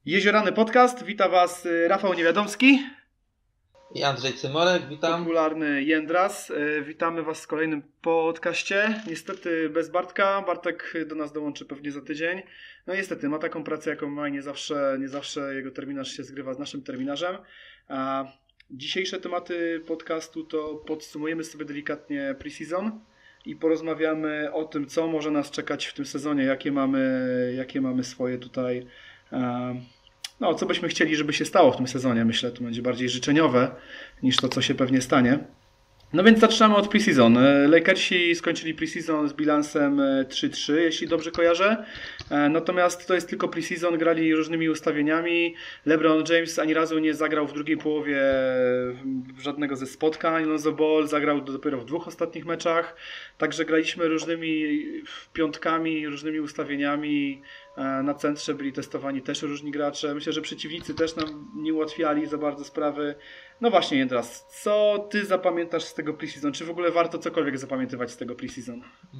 Jeziorany Podcast, wita Was Rafał Niewiadomski i Andrzej Cymorek, witam. Popularny Jędras. Witamy Was w kolejnym podcaście. Niestety bez Bartka. Bartek do nas dołączy pewnie za tydzień. No niestety ma taką pracę jaką ma i nie zawsze jego terminarz się zgrywa z naszym terminarzem. A dzisiejsze tematy podcastu to podsumujemy sobie delikatnie pre-season i porozmawiamy o tym, co może nas czekać w tym sezonie, jakie mamy swoje tutaj co byśmy chcieli, żeby się stało w tym sezonie. Myślę, to będzie bardziej życzeniowe niż to, co się pewnie stanie. No więc zaczynamy od pre-season. Lakersi skończyli pre-season z bilansem 3-3, jeśli dobrze kojarzę. Natomiast to jest tylko pre-season, grali różnymi ustawieniami. LeBron James ani razu nie zagrał w drugiej połowie żadnego ze spotkań. Lonzo Ball zagrał dopiero w 2 ostatnich meczach. Także graliśmy różnymi piątkami, różnymi ustawieniami. Na centrze byli testowani też różni gracze. Myślę, że przeciwnicy też nam nie ułatwiali za bardzo sprawy. No właśnie, Jędras, co Ty zapamiętasz z tego pre-season? Czy w ogóle warto cokolwiek zapamiętywać z tego pre-season?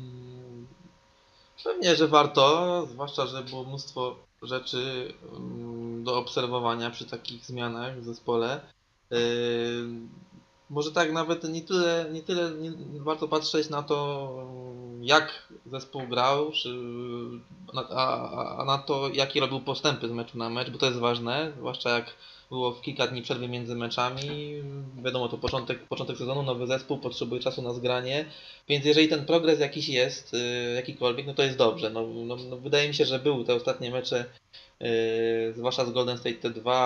Pewnie, że warto, zwłaszcza, że było mnóstwo rzeczy do obserwowania przy takich zmianach w zespole. Może tak nawet nie tyle warto patrzeć na to, jak zespół grał, a na to, jakie robił postępy z meczu na mecz, bo to jest ważne, zwłaszcza jak było w kilka dni przerwy między meczami. Wiadomo, to początek sezonu, nowy zespół, potrzebuje czasu na zgranie, więc jeżeli ten progres jakiś jest, jakikolwiek, no to jest dobrze. No, wydaje mi się, że były te ostatnie mecze, zwłaszcza z Golden State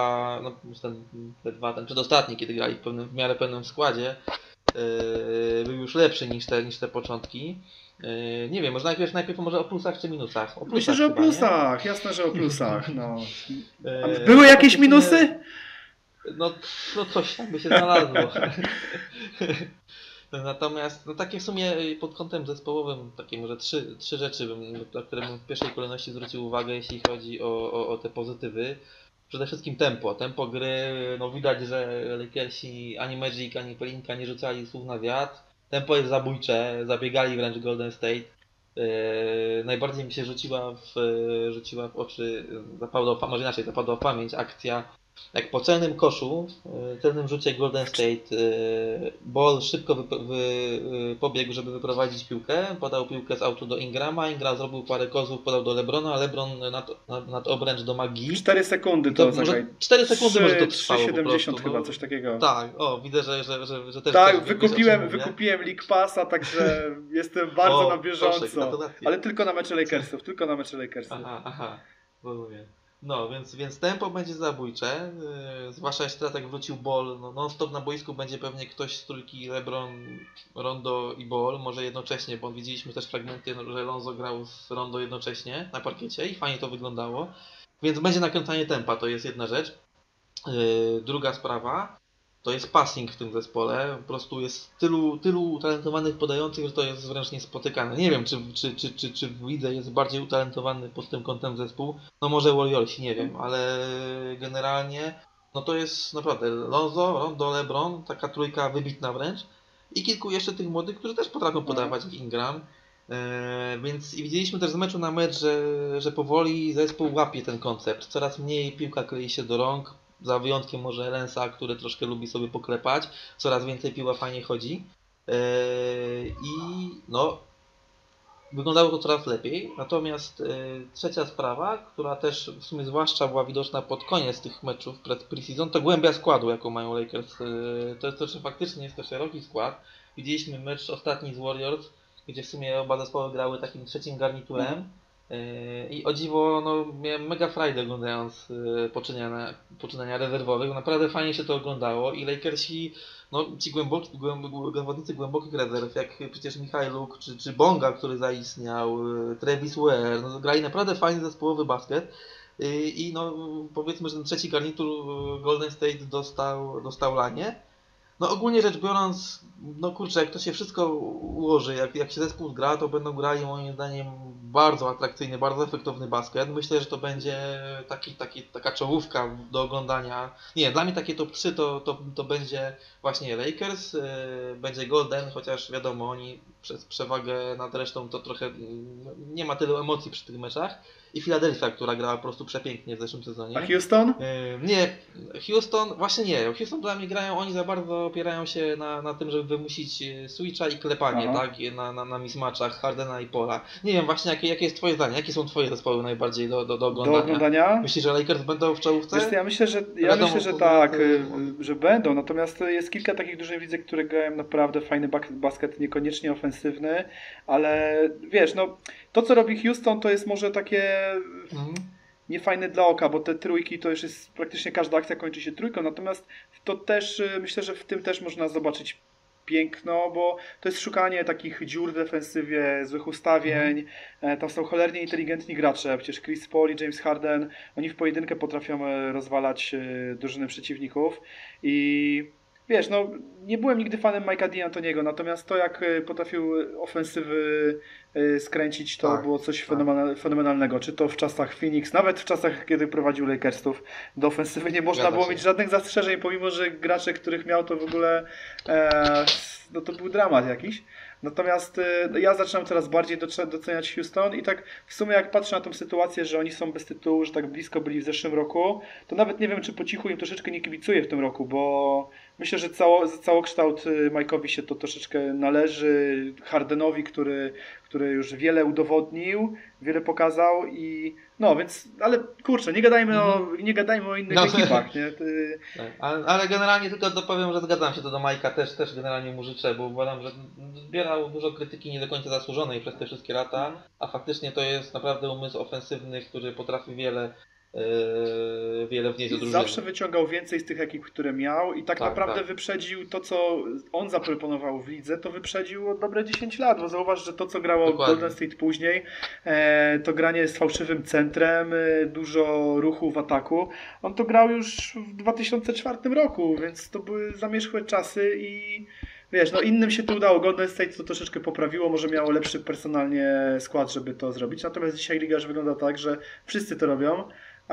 ten przedostatni, kiedy grali w miarę pełnym składzie, był już lepszy niż te początki. Nie wiem, może najpierw może o plusach czy minusach? Myślę, że o plusach, nie? Jasne, że o plusach. No. Były jakieś minusy? No coś tam by się znalazło. Natomiast takie w sumie pod kątem zespołowym, takie może trzy rzeczy, na które bym w pierwszej kolejności zwrócił uwagę, jeśli chodzi o te pozytywy. Przede wszystkim tempo gry, no widać, że Lakersi ani Magic, ani Pelinka nie rzucali słów na wiatr. Tempo jest zabójcze, zabiegali wręcz Golden State. Najbardziej mi się rzuciła w oczy, zapadła w pamięć akcja, jak po celnym koszu, celnym rzucie Golden State, Ball szybko pobiegł, żeby wyprowadzić piłkę, podał piłkę z autu do Ingrama, Ingram zrobił parę kozłów, podał do LeBrona, a LeBron nad obręcz do Magii. 4 sekundy to zagraj. 4 sekundy może to trwało 3,70 chyba, coś takiego. Tak, widzę, że też... Tak, wykupiłem League Passa, także jestem bardzo na bieżąco. Ale tylko na mecze Lakersów, Aha, rozumiem. No, więc tempo będzie zabójcze, zwłaszcza jeśli teraz jak wrócił Ball, non-stop na boisku będzie pewnie ktoś z trójki LeBron, Rondo i Ball, może jednocześnie, bo widzieliśmy też fragmenty, że Lonzo grał z Rondo jednocześnie na parkiecie i fajnie to wyglądało, więc będzie nakręcanie tempa, to jest jedna rzecz. Druga sprawa, to jest passing w tym zespole, po prostu jest tylu utalentowanych podających, że to jest wręcz niespotykane. Nie wiem, czy w lidze jest bardziej utalentowany pod tym kątem zespół, no może Warriorsi, nie wiem, ale generalnie no to jest naprawdę Lonzo, Rondo, LeBron, taka trójka wybitna wręcz i kilku jeszcze tych młodych, którzy też potrafią podawać, jak Ingram. Więc i widzieliśmy też z meczu na mecz, że powoli zespół łapie ten koncept. Coraz mniej piłka klei się do rąk, za wyjątkiem może Lensa, który troszkę lubi sobie poklepać. Coraz więcej piła fajnie chodzi. I no, wyglądało to coraz lepiej. Natomiast trzecia sprawa, która też w sumie zwłaszcza była widoczna pod koniec tych meczów przed pre-season, to głębia składu, jaką mają Lakers. To jest to, że faktycznie jest to szeroki skład. Widzieliśmy mecz ostatni z Warriors, gdzie w sumie oba zespoły grały takim trzecim garniturem. I o dziwo, miałem mega frajdę oglądając poczynania rezerwowych, naprawdę fajnie się to oglądało i Lakersi, ci zawodnicy głębokich rezerw, jak przecież Michailuk czy Bonga, który zaistniał, Travis Ware, grali naprawdę fajny zespołowy basket i powiedzmy, że ten trzeci garnitur Golden State dostał lanie. No ogólnie rzecz biorąc, jak to się wszystko ułoży, jak się zespół gra, to będą grali moim zdaniem bardzo atrakcyjny, bardzo efektowny basket. Myślę, że to będzie taka czołówka do oglądania. Nie, dla mnie takie top 3 to będzie właśnie Lakers, będzie Golden, chociaż wiadomo, oni przez przewagę nad resztą to trochę nie ma tylu emocji przy tych meczach. I Philadelphia, która grała po prostu przepięknie w zeszłym sezonie. A Houston? Nie, Houston, właśnie nie. Houston dla mnie grają, oni za bardzo opierają się na tym, żeby wymusić switcha i klepanie, tak? Na mismatchach Hardena i Paula. Nie wiem właśnie, jakie jest twoje zdanie, jakie są twoje zespoły najbardziej do oglądania? Myślisz, że Lakers będą w czołówce? Wiesz, ja myślę, że tak, że będą. Natomiast jest kilka takich drużyn widzę, które grają naprawdę fajny basket, niekoniecznie ofensywny, ale wiesz, no to co robi Houston to jest może takie niefajne dla oka, bo te trójki to już jest praktycznie każda akcja kończy się trójką, natomiast to też myślę, że w tym też można zobaczyć piękno, bo to jest szukanie takich dziur w defensywie, złych ustawień. Tam są cholernie inteligentni gracze. Przecież Chris Paul i James Harden, oni w pojedynkę potrafią rozwalać drużyny przeciwników. I wiesz, no nie byłem nigdy fanem Mike'a D'Antoniego, natomiast to jak potrafił ofensywy skręcić, to było coś fenomenalnego. Czy to w czasach Phoenix, nawet w czasach, kiedy prowadził Lakersów, do ofensywy nie można było mieć żadnych zastrzeżeń, pomimo że gracze, których miał, to w ogóle no to był dramat jakiś. Natomiast ja zaczynam coraz bardziej doceniać Houston i tak w sumie jak patrzę na tą sytuację, że oni są bez tytułu, że tak blisko byli w zeszłym roku, to nawet nie wiem, czy po cichu im troszeczkę nie kibicuję w tym roku, bo myślę, że całokształt Mike'owi się to troszeczkę należy, Hardenowi, który już wiele udowodnił, wiele pokazał i no więc, ale kurczę, nie gadajmy o innych ekipach, nie? Ale generalnie tylko dopowiem, że zgadzam się to do Majka, też generalnie mu życzę, bo uważam, że zbierał dużo krytyki nie do końca zasłużonej przez te wszystkie lata, a faktycznie to jest naprawdę umysł ofensywny, który potrafi wiele wnieść do drużyny. Zawsze wyciągał więcej z tych ekip, które miał i tak naprawdę wyprzedził to, co on zaproponował w lidze, to wyprzedził o dobre 10 lat, bo zauważ, że to, co grało Golden State później, to granie z fałszywym centrem, dużo ruchu w ataku, on to grał już w 2004 roku, więc to były zamierzchłe czasy i wiesz, no innym się to udało, Golden State to troszeczkę poprawiło, może miało lepszy personalnie skład, żeby to zrobić, natomiast dzisiaj liga już wygląda tak, że wszyscy to robią, a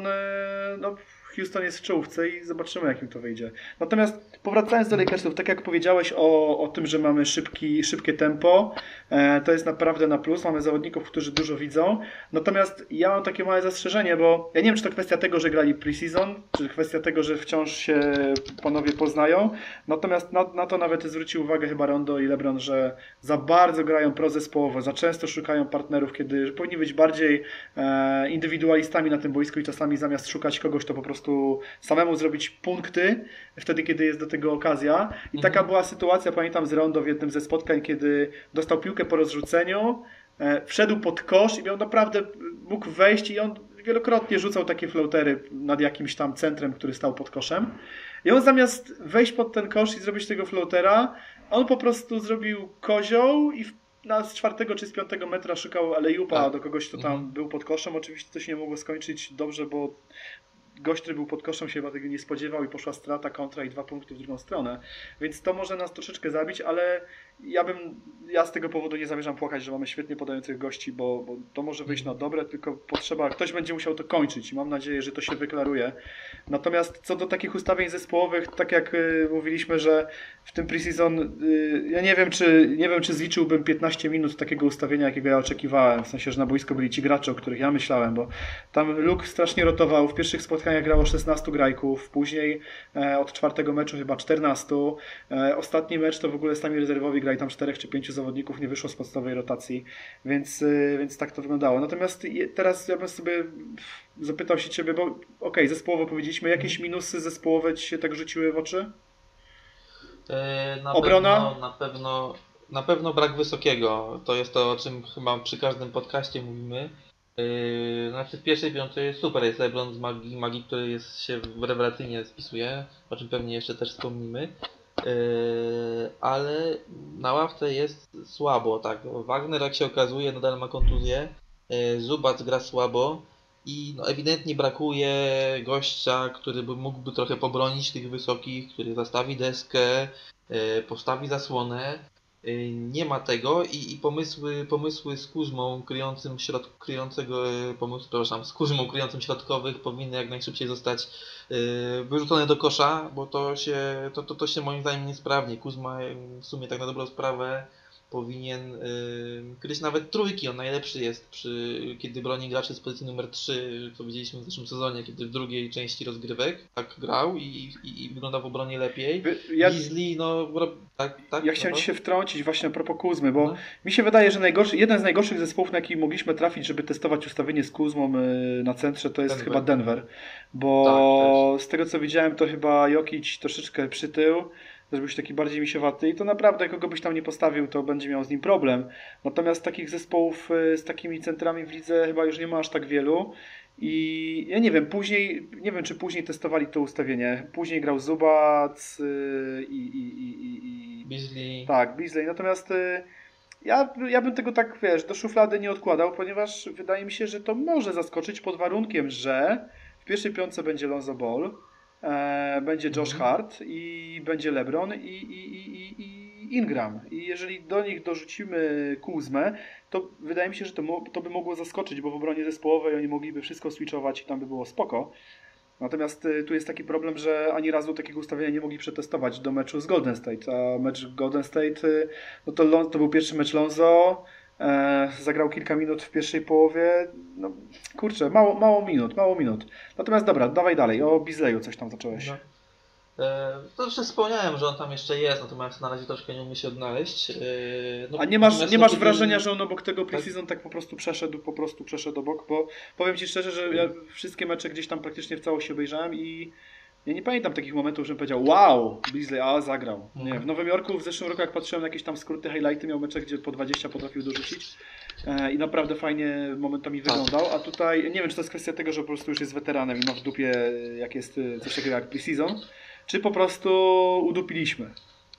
Houston jest w czołówce i zobaczymy, jak im to wyjdzie. Natomiast powracając do Lakersów, tak jak powiedziałeś o tym, że mamy szybkie tempo, to jest naprawdę na plus. Mamy zawodników, którzy dużo widzą. Natomiast ja mam takie małe zastrzeżenie, bo ja nie wiem, czy to kwestia tego, że grali pre-season, czy kwestia tego, że wciąż się panowie poznają. Natomiast na to nawet zwrócił uwagę chyba Rondo i LeBron, że za bardzo grają prozespołowo, za często szukają partnerów, kiedy powinni być bardziej indywidualistami na tym boisku i czasami zamiast szukać kogoś, to po prostu samemu zrobić punkty wtedy, kiedy jest do tego okazja. I taka była sytuacja, pamiętam z Rondo w jednym ze spotkań, kiedy dostał piłkę po rozrzuceniu, wszedł pod kosz i mógł wejść i on wielokrotnie rzucał takie floatery nad jakimś tam centrem, który stał pod koszem. I on zamiast wejść pod ten kosz i zrobić tego floatera, on po prostu zrobił kozioł i z 4 czy z 5 metra szukał alley-oopa do kogoś, kto tam był pod koszem. Oczywiście to się nie mogło skończyć dobrze, bo gość, który był pod koszem, się chyba tego nie spodziewał i poszła strata, kontra i 2 punkty w drugą stronę. Więc to może nas troszeczkę zabić, ale ja z tego powodu nie zamierzam płakać, że mamy świetnie podających gości, bo to może wyjść na dobre, tylko ktoś będzie musiał to kończyć i mam nadzieję, że to się wyklaruje. Natomiast co do takich ustawień zespołowych, tak jak mówiliśmy, że w tym preseason ja nie wiem, czy zliczyłbym 15 minut takiego ustawienia, jakiego ja oczekiwałem, w sensie, że na boisku byli ci gracze, o których ja myślałem, bo tam Luke strasznie rotował, w pierwszych spotkaniach grało 16 grajków, później od 4 meczu chyba 14, ostatni mecz to w ogóle sami rezerwowi grali tam 4 czy 5 zawodników, nie wyszło z podstawowej rotacji, więc tak to wyglądało. Natomiast teraz ja bym sobie zapytał się Ciebie, bo zespołowo powiedzieliśmy, jakieś minusy zespołowe Ci się tak rzuciły w oczy? Obrona? Na pewno brak wysokiego. To jest to, o czym chyba przy każdym podcaście mówimy. Znaczy w pierwszej piątce super jest LeBron z Magii, który się rewelacyjnie spisuje, o czym pewnie jeszcze też wspomnimy. Ale na ławce jest słabo, tak. Wagner, jak się okazuje, nadal ma kontuzję. Zubac gra słabo i ewidentnie brakuje gościa, który mógłby trochę pobronić tych wysokich, który zastawi deskę, postawi zasłonę. Nie ma tego i pomysły z Kuzmą z Kuzmą kryjącym środkowych powinny jak najszybciej zostać wyrzucone do kosza, bo to się moim zdaniem nie sprawdzi. Kuzma w sumie tak na dobrą sprawę powinien kryć nawet trójki. On najlepszy jest, kiedy broni graczy z pozycji numer 3, co widzieliśmy w zeszłym sezonie, kiedy w drugiej części rozgrywek tak grał i wygląda w obronie lepiej. Beasley, Ja chciałem Ci się wtrącić właśnie a propos Kuzmy, bo mi się wydaje, że jeden z najgorszych zespołów, na jaki mogliśmy trafić, żeby testować ustawienie z Kuzmą na centrze, to jest chyba Denver. Bo z tego co widziałem, to chyba Jokic troszeczkę przytył, żeby być taki bardziej misiewaty i to naprawdę kogo byś tam nie postawił, to będzie miał z nim problem. Natomiast takich zespołów z takimi centrami w lidze chyba już nie ma aż tak wielu. I ja nie wiem, czy później testowali to ustawienie. Później grał Zubac i Beasley. Tak, Beasley. Natomiast ja bym tego tak, do szuflady nie odkładał, ponieważ wydaje mi się, że to może zaskoczyć pod warunkiem, że w pierwszej piątce będzie Lonzo Ball, będzie Josh Hart i będzie LeBron i Ingram. I jeżeli do nich dorzucimy Kuzmę, to wydaje mi się, że to by mogło zaskoczyć, bo w obronie zespołowej oni mogliby wszystko switchować i tam by było spoko. Natomiast tu jest taki problem, że ani razu takiego ustawienia nie mogli przetestować do meczu z Golden State. A mecz Golden State, no to był pierwszy mecz Lonzo, zagrał kilka minut w pierwszej połowie. No kurczę, mało minut. Natomiast dobra, dawaj dalej. O Beasleyu coś tam zacząłeś. No. To już wspomniałem, że on tam jeszcze jest, natomiast na razie troszkę nie umie się odnaleźć. A nie masz wrażenia, że on obok tego preseason tak po prostu przeszedł obok? Bo powiem Ci szczerze, że ja wszystkie mecze gdzieś tam praktycznie w całości obejrzałem i ja nie pamiętam takich momentów, żebym powiedział wow, Beasley, zagrał. Nie, w Nowym Jorku w zeszłym roku jak patrzyłem na jakieś tam skróty, highlighty, miał mecze, gdzie po 20 potrafił dorzucić i naprawdę fajnie momentami wyglądał, a tutaj nie wiem, czy to jest kwestia tego, że po prostu już jest weteranem i ma w dupie jak jest coś takiego jak preseason, czy po prostu udupiliśmy.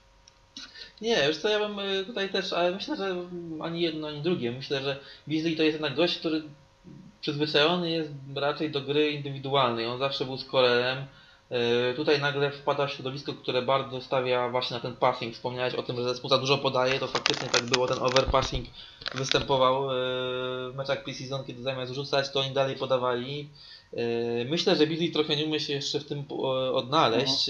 Nie, już co ja bym tutaj też, ale myślę, że ani jedno, ani drugie. Myślę, że Beasley to jest jednak gość, który przyzwyczajony jest raczej do gry indywidualnej. On zawsze był scorerem. Tutaj nagle wpada w środowisko, które bardzo stawia właśnie na ten passing. Wspomniałeś o tym, że zespół za dużo podaje, to faktycznie tak było. Ten overpassing występował w meczach pre-season, kiedy zamiast rzucać, to oni dalej podawali. Myślę, że Beasley trochę nie umie się jeszcze w tym odnaleźć,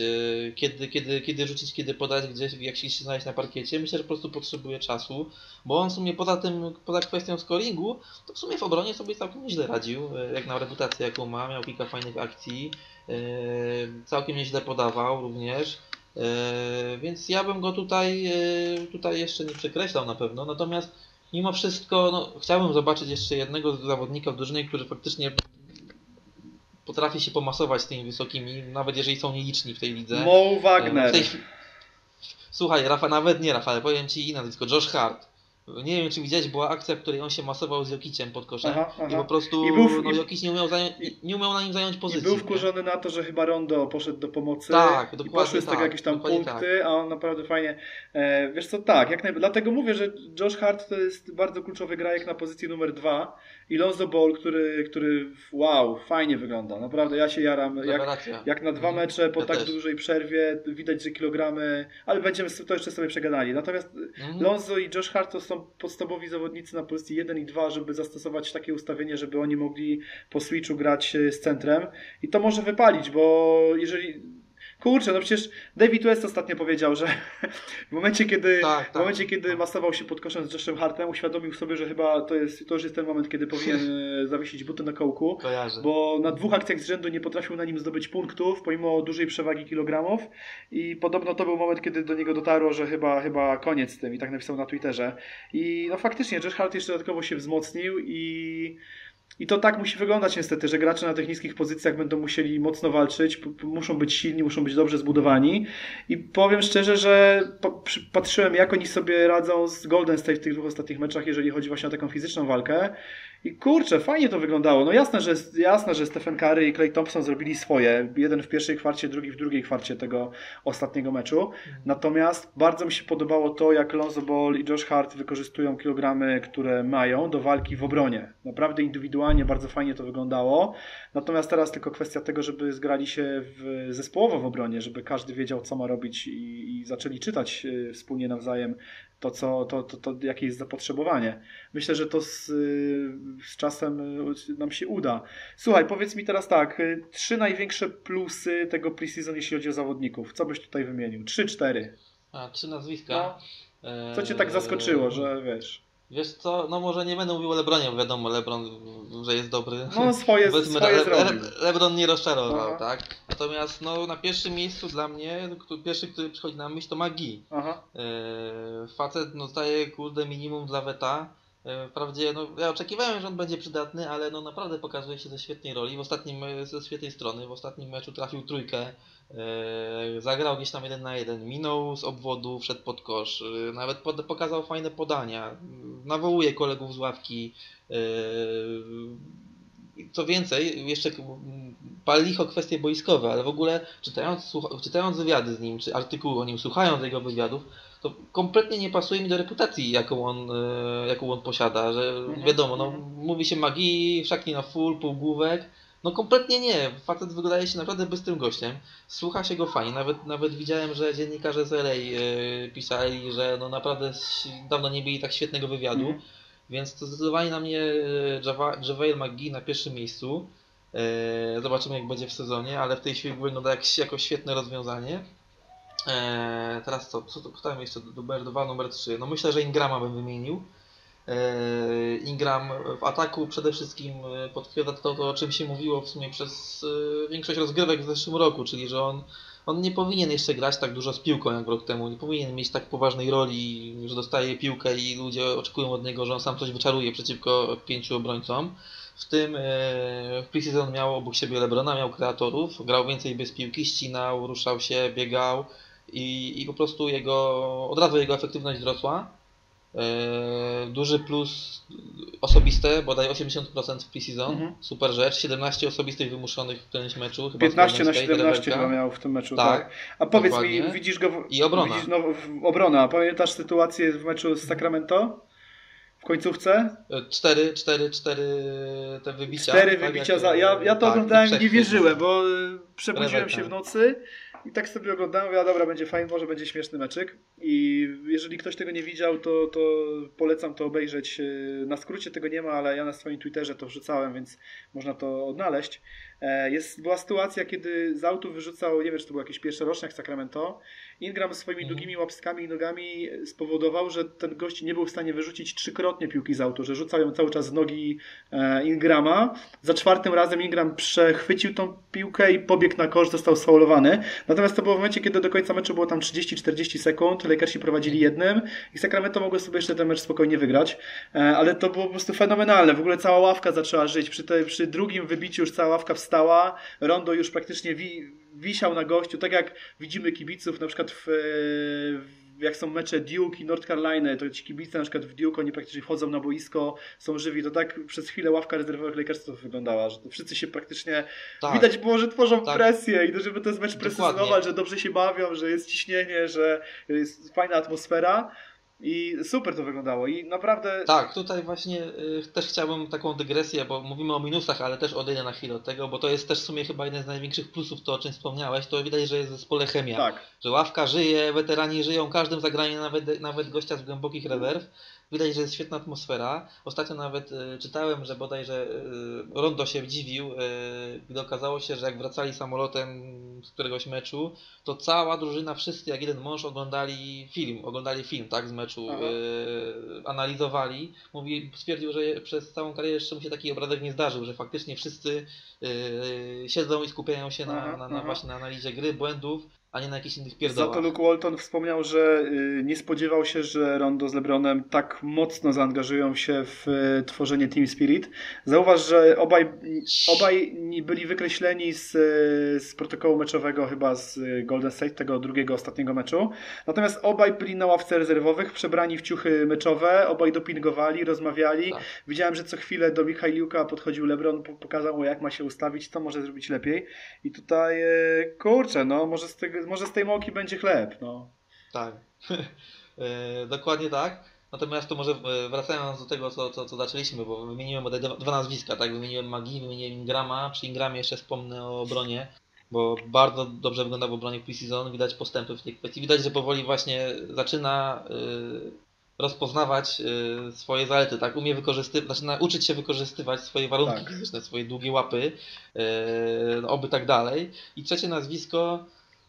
kiedy rzucić, kiedy podać, gdzieś, jak się znaleźć na parkiecie. Myślę, że po prostu potrzebuje czasu, bo on w sumie poza kwestią scoringu, to w sumie w obronie sobie całkiem nieźle radził, jak na reputację jaką ma, miał kilka fajnych akcji, całkiem nieźle podawał również, więc ja bym go tutaj jeszcze nie przekreślał na pewno, natomiast mimo wszystko chciałbym zobaczyć jeszcze jednego zawodnika w drużynie, który faktycznie potrafi się pomasować z tymi wysokimi, nawet jeżeli są nieliczni w tej lidze. Mo Wagner. Słuchaj, nawet nie Rafał, powiem Ci inne nazwisko, Josh Hart. Nie wiem, czy widziałeś, była akcja, w której on się masował z Jokiciem pod koszem i po prostu Jokic nie umiał na nim zająć pozycji. I był wkurzony na to, że chyba Rondo poszedł do pomocy i poszły z tego jakieś tam punkty, a on naprawdę fajnie... wiesz co, dlatego mówię, że Josh Hart to jest bardzo kluczowy grajek na pozycji numer 2 i Lonzo Ball, który wow, fajnie wygląda. Naprawdę ja się jaram. Jak na 2 mecze po tak dużej przerwie widać, że kilogramy, ale będziemy to jeszcze sobie przegadali. Natomiast Lonzo i Josh Hart to są podstawowi zawodnicy na pozycji 1 i 2, żeby zastosować takie ustawienie, żeby oni mogli po switchu grać z centrem i to może wypalić, bo jeżeli... Kurczę, przecież David West ostatnio powiedział, że w momencie, kiedy masował się pod koszem z Joshem Hartem, uświadomił sobie, że chyba to już jest ten moment, kiedy powinien zawiesić buty na kołku, bo na 2 akcjach z rzędu nie potrafił na nim zdobyć punktów, pomimo dużej przewagi kilogramów i podobno to był moment, kiedy do niego dotarło, że chyba koniec z tym i tak napisał na Twitterze. I faktycznie Josh Hart jeszcze dodatkowo się wzmocnił i to tak musi wyglądać niestety, że gracze na tych niskich pozycjach będą musieli mocno walczyć, muszą być silni, muszą być dobrze zbudowani i powiem szczerze, że patrzyłem jak oni sobie radzą z Golden State w tych 2 ostatnich meczach, jeżeli chodzi właśnie o taką fizyczną walkę i kurczę, fajnie to wyglądało. No jasne, że Stephen Curry i Klay Thompson zrobili swoje, jeden w pierwszej kwarcie, drugi w drugiej kwarcie tego ostatniego meczu, natomiast bardzo mi się podobało to, jak Lonzo Ball i Josh Hart wykorzystują kilogramy, które mają do walki w obronie. Naprawdę indywidualnie bardzo fajnie to wyglądało. Natomiast teraz tylko kwestia tego, żeby zgrali się zespołowo w obronie, żeby każdy wiedział, co ma robić i zaczęli czytać wspólnie nawzajem to jakie jest zapotrzebowanie. Myślę, że to z czasem nam się uda. Słuchaj, powiedz mi teraz tak, 3 największe plusy tego pre-season, jeśli chodzi o zawodników. Co byś tutaj wymienił? 3-4. 3 nazwiska. Co cię tak zaskoczyło, że wiesz? Wiesz co, no może nie będę mówił o LeBronie, bo wiadomo, LeBron, że jest dobry. No swoje zrobił. LeBron nie rozczarował, Aha. tak? Natomiast no, na pierwszym miejscu dla mnie, pierwszy, który przychodzi na myśl, to McGee. Aha. Facet no, daje kurde minimum dla Weta. Wprawdzie no, ja oczekiwałem, że on będzie przydatny, ale no naprawdę pokazuje się ze świetnej roli, ze świetnej strony. W ostatnim meczu trafił trójkę, zagrał gdzieś tam 1 na 1, minął z obwodu, wszedł pod kosz, nawet pokazał fajne podania, nawołuje kolegów z ławki. Co więcej, jeszcze pal licho kwestie boiskowe, ale w ogóle czytając wywiady z nim, czy artykuły o nim, słuchając jego wywiadów, to kompletnie nie pasuje mi do reputacji, jaką on posiada, że wiadomo, no, mówi się magii, szaknie na full, półgłówek, no kompletnie nie, facet wydaje się naprawdę bystrym gościem, słucha się go fajnie, nawet widziałem, że dziennikarze z LA pisali, że no naprawdę dawno nie mieli tak świetnego wywiadu, więc to zdecydowanie na mnie JaVale McGee na pierwszym miejscu. Zobaczymy jak będzie w sezonie, ale w tej chwili wygląda jako świetne rozwiązanie. Teraz kto tam jeszcze? Numer 2, numer 3. No myślę, że Ingrama bym wymienił. Ingram w ataku przede wszystkim potwierdza to, o czym się mówiło w sumie przez większość rozgrywek w zeszłym roku, czyli że on nie powinien jeszcze grać tak dużo z piłką jak rok temu, nie powinien mieć tak poważnej roli, że dostaje piłkę i ludzie oczekują od niego, że on sam coś wyczaruje przeciwko 5 obrońcom. W tym w preseason miał obok siebie LeBrona, miał kreatorów, grał więcej bez piłki, ścinał, ruszał się, biegał i po prostu od razu jego efektywność wzrosła. Duży plus osobiste, bodaj 80% w preseason, super rzecz, 17 osobistych wymuszonych w którymś meczu. Chyba 15 na 17 chyba miał w tym meczu, tak. A powiedz mi, widzisz go i obrona. Obrona, pamiętasz sytuację w meczu z Sacramento? W końcówce? 4 te wybicia. 4 wybicia. Ja to oglądałem i nie wierzyłem, bo przebudziłem się w nocy i tak sobie oglądałem, mówię, dobra, będzie fajny, może będzie śmieszny meczyk. I jeżeli ktoś tego nie widział, to polecam to obejrzeć. Na skrócie tego nie ma, ale ja na swoim Twitterze to wrzucałem, więc można to odnaleźć. Była sytuacja, kiedy z autu wyrzucał, nie wiem, czy to był jakiś pierwszoroczniak Sacramento. Ingram swoimi długimi łapskami i nogami spowodował, że ten gość nie był w stanie wyrzucić 3-krotnie piłki z autu, że rzucał ją cały czas z nogi Ingrama. Za 4 razem Ingram przechwycił tą piłkę i pobiegł na kosz, został sfaulowany. Natomiast to było w momencie, kiedy do końca meczu było tam 30-40 sekund, Lakersi prowadzili 1 i Sacramento mogło sobie jeszcze ten mecz spokojnie wygrać. Ale to było po prostu fenomenalne. W ogóle cała ławka zaczęła żyć. Przy drugim wybiciu już cała ławka wstała. Rondo już praktycznie wisiał na gościu, tak jak widzimy kibiców na przykład jak są mecze Duke i North Carolina, to ci kibice na przykład w Duke, oni praktycznie wchodzą na boisko, są żywi, to tak przez chwilę ławka rezerwowych Lakersów wyglądała, że to wszyscy się praktycznie, widać było, że tworzą presję i żeby ten mecz precyzować, że dobrze się bawią, że jest ciśnienie, że jest fajna atmosfera. I super to wyglądało i naprawdę... Tak, tutaj właśnie też chciałbym taką dygresję, bo mówimy o minusach, ale też odejdę na chwilę od tego, bo to jest też w sumie chyba jeden z największych plusów, to o czym wspomniałeś, to widać, że jest w zespole chemia, tak. Że ławka żyje, weterani żyją, każdym zagraniem nawet gościa z głębokich rezerw. Widać, że jest świetna atmosfera. Ostatnio nawet czytałem, że bodajże Rondo się dziwił, gdy okazało się, że jak wracali samolotem z któregoś meczu, to cała drużyna, wszyscy jak jeden mąż oglądali film tak, z meczu, analizowali. Stwierdził, że przez całą karierę jeszcze mu się taki obrazek nie zdarzył, że faktycznie wszyscy siedzą i skupiają się właśnie na analizie gry, błędów, a nie na jakichś innych pierdołach. Za to Luke Walton wspomniał, że nie spodziewał się, że Rondo z LeBronem tak mocno zaangażują się w tworzenie Team Spirit. Zauważ, że obaj byli wykreśleni z protokołu meczowego chyba z Golden State, tego drugiego, ostatniego meczu. Natomiast obaj byli na ławce rezerwowych, przebrani w ciuchy meczowe, obaj dopingowali, rozmawiali. Tak. Widziałem, że co chwilę do Michajliuka podchodził LeBron, pokazał mu, jak ma się ustawić, co może zrobić lepiej. I tutaj, kurczę, no może z tej mąki będzie chleb, no. Tak, dokładnie tak. Natomiast to może wracając do tego, co zaczęliśmy, bo wymieniłem dwa nazwiska, tak? Wymieniłem Magii, wymieniłem Ingrama. Przy Ingramie jeszcze wspomnę o obronie, bo bardzo dobrze wygląda w obronie pre-season. Widać postępy w tej kwestii. Widać, że powoli właśnie zaczyna rozpoznawać swoje zalety, tak? Zaczyna uczyć się wykorzystywać swoje warunki fizyczne, swoje długie łapy, oby tak dalej. I trzecie nazwisko,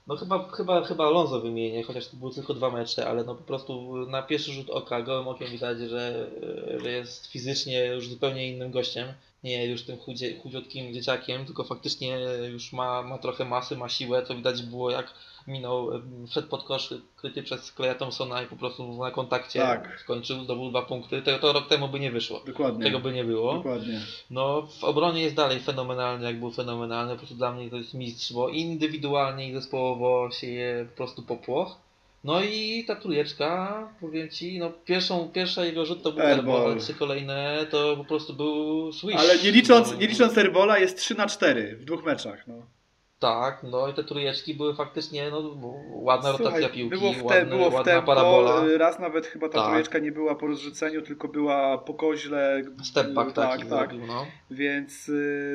No chyba Alonso wymienię, chociaż to były tylko 2 mecze, ale no po prostu na pierwszy rzut oka, gołym okiem widać, że jest fizycznie już zupełnie innym gościem. Nie już tym chudziutkim dzieciakiem, tylko faktycznie już ma trochę masy, ma siłę. To widać było jak wszedł pod kosz kryty przez Claya Thompsona i po prostu na kontakcie Tak. skończył, zdobył 2 punkty. To rok temu by nie wyszło. Dokładnie. Tego by nie było. Dokładnie. No w obronie jest dalej fenomenalny, jak był fenomenalny. Po prostu dla mnie to jest mistrz, bo indywidualnie i zespołowo sieje po prostu popłoch. No i ta trójeczka, powiem Ci, no pierwsza jego rzut to był airball, ale 3 kolejne to po prostu był swish. Ale nie licząc airbola jest 3-4 w 2 meczach. No. Tak, no i te trójeczki były faktycznie ładna rotacja piłki, było w ładna tempo, parabola. raz nawet chyba ta trójeczka nie była po rozrzuceniu, tylko była po koźle. Step back taki zrobił, no. Więc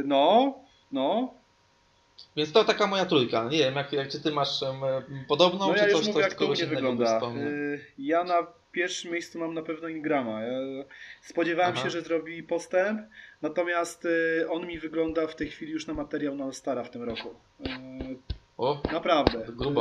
Więc to taka moja trójka. Nie wiem, jak czy ty masz podobną, no czy ja już coś, mówię, jak to u kogoś mnie innego wygląda. wspomnę? Ja na pierwszym miejscu mam na pewno Ingrama. Ja spodziewałem się, że zrobi postęp, natomiast on mi wygląda w tej chwili już na materiał na All-Stara w tym roku. Naprawdę. Grubo.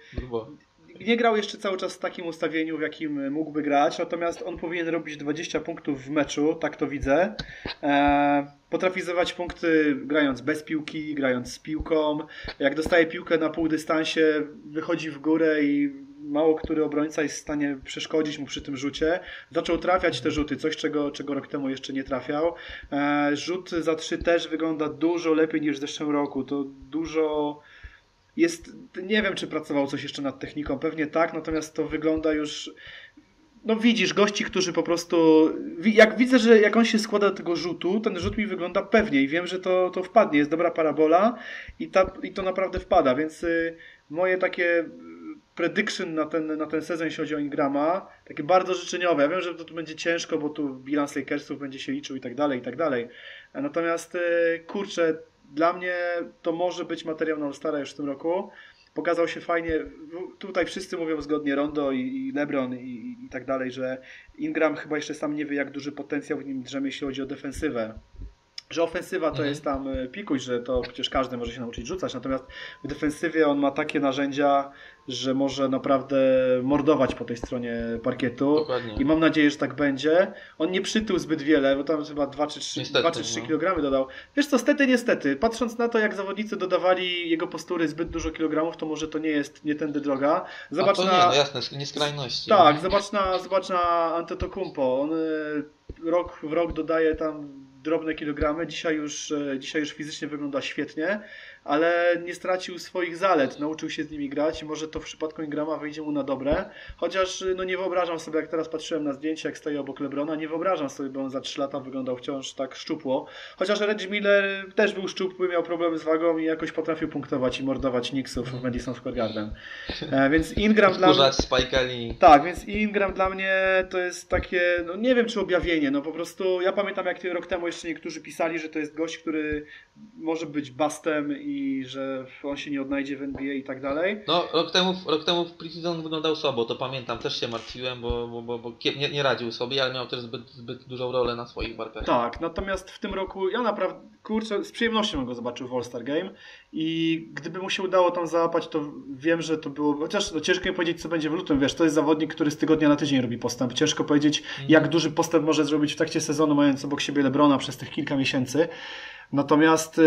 Nie grał jeszcze cały czas w takim ustawieniu, w jakim mógłby grać, natomiast on powinien robić 20 punktów w meczu, tak to widzę. Potrafi zdobywać punkty grając bez piłki, grając z piłką. Jak dostaje piłkę na półdystansie, wychodzi w górę i mało który obrońca jest w stanie przeszkodzić mu przy tym rzucie. Zaczął trafiać te rzuty, coś czego rok temu jeszcze nie trafiał. Rzut za 3 też wygląda dużo lepiej niż w zeszłym roku. To dużo... nie wiem, czy pracował coś jeszcze nad techniką, pewnie tak, natomiast to wygląda już... No widzisz, gości, którzy po prostu... Jak widzę, że jak on się składa do tego rzutu, ten rzut mi wygląda pewnie i wiem, że to wpadnie. Jest dobra parabola i to naprawdę wpada, więc moje takie prediction na ten sezon, jeśli chodzi o Ingrama, takie bardzo życzeniowe. Ja wiem, że to tu będzie ciężko, bo tu bilans Lakersów będzie się liczył i tak dalej, i tak dalej. Natomiast kurczę, dla mnie to może być materiał na All-Stara już w tym roku. Pokazał się fajnie. Tutaj wszyscy mówią zgodnie, Rondo i LeBron i tak dalej, że Ingram chyba jeszcze sam nie wie, jak duży potencjał w nim drzemie, jeśli chodzi o defensywę. Że ofensywa to jest tam pikuś, że to przecież każdy może się nauczyć rzucać, natomiast w defensywie on ma takie narzędzia, że może naprawdę mordować po tej stronie parkietu. Dokładnie. I mam nadzieję, że tak będzie. On nie przytył zbyt wiele, bo tam chyba 2 czy 3 kg dodał. Wiesz co, niestety, patrząc na to, jak zawodnicy dodawali jego postury zbyt dużo kilogramów, to może to nie tędy droga. Zobacz no jasne, nie skrajności. Tak, zobacz na Antetokounmpo. On rok w rok dodaje tam drobne kilogramy. Dzisiaj już fizycznie wygląda świetnie, ale nie stracił swoich zalet. Nauczył się z nimi grać i może to w przypadku Ingrama wyjdzie mu na dobre. Chociaż nie wyobrażam sobie, jak teraz patrzyłem na zdjęcie, jak stoi obok LeBrona, nie wyobrażam sobie, bo on za 3 lata wyglądał wciąż tak szczupło. Chociaż Reggie Miller też był szczupły, miał problemy z wagą i jakoś potrafił punktować i mordować Knicksów w Madison Square Garden. Więc Ingram dla mnie... Tak, więc Ingram dla mnie to jest takie, nie wiem czy objawienie, po prostu ja pamiętam, jak rok temu jeszcze niektórzy pisali, że to jest gość, który może być bustem i że on się nie odnajdzie w NBA i tak dalej. No, rok temu w preseason wyglądał słabo, to pamiętam, też się martwiłem, bo nie radził sobie, ale miał też zbyt dużą rolę na swoich barkach. Tak, natomiast w tym roku ja naprawdę, kurczę, z przyjemnością go zobaczył w All-Star Game i gdyby mu się udało tam załapać, to wiem, że to było, chociaż ciężko mi powiedzieć, co będzie w lutym, wiesz, to jest zawodnik, który z tygodnia na tydzień robi postęp. Ciężko powiedzieć, jak duży postęp może zrobić w trakcie sezonu, mając obok siebie LeBrona przez tych kilka miesięcy. Natomiast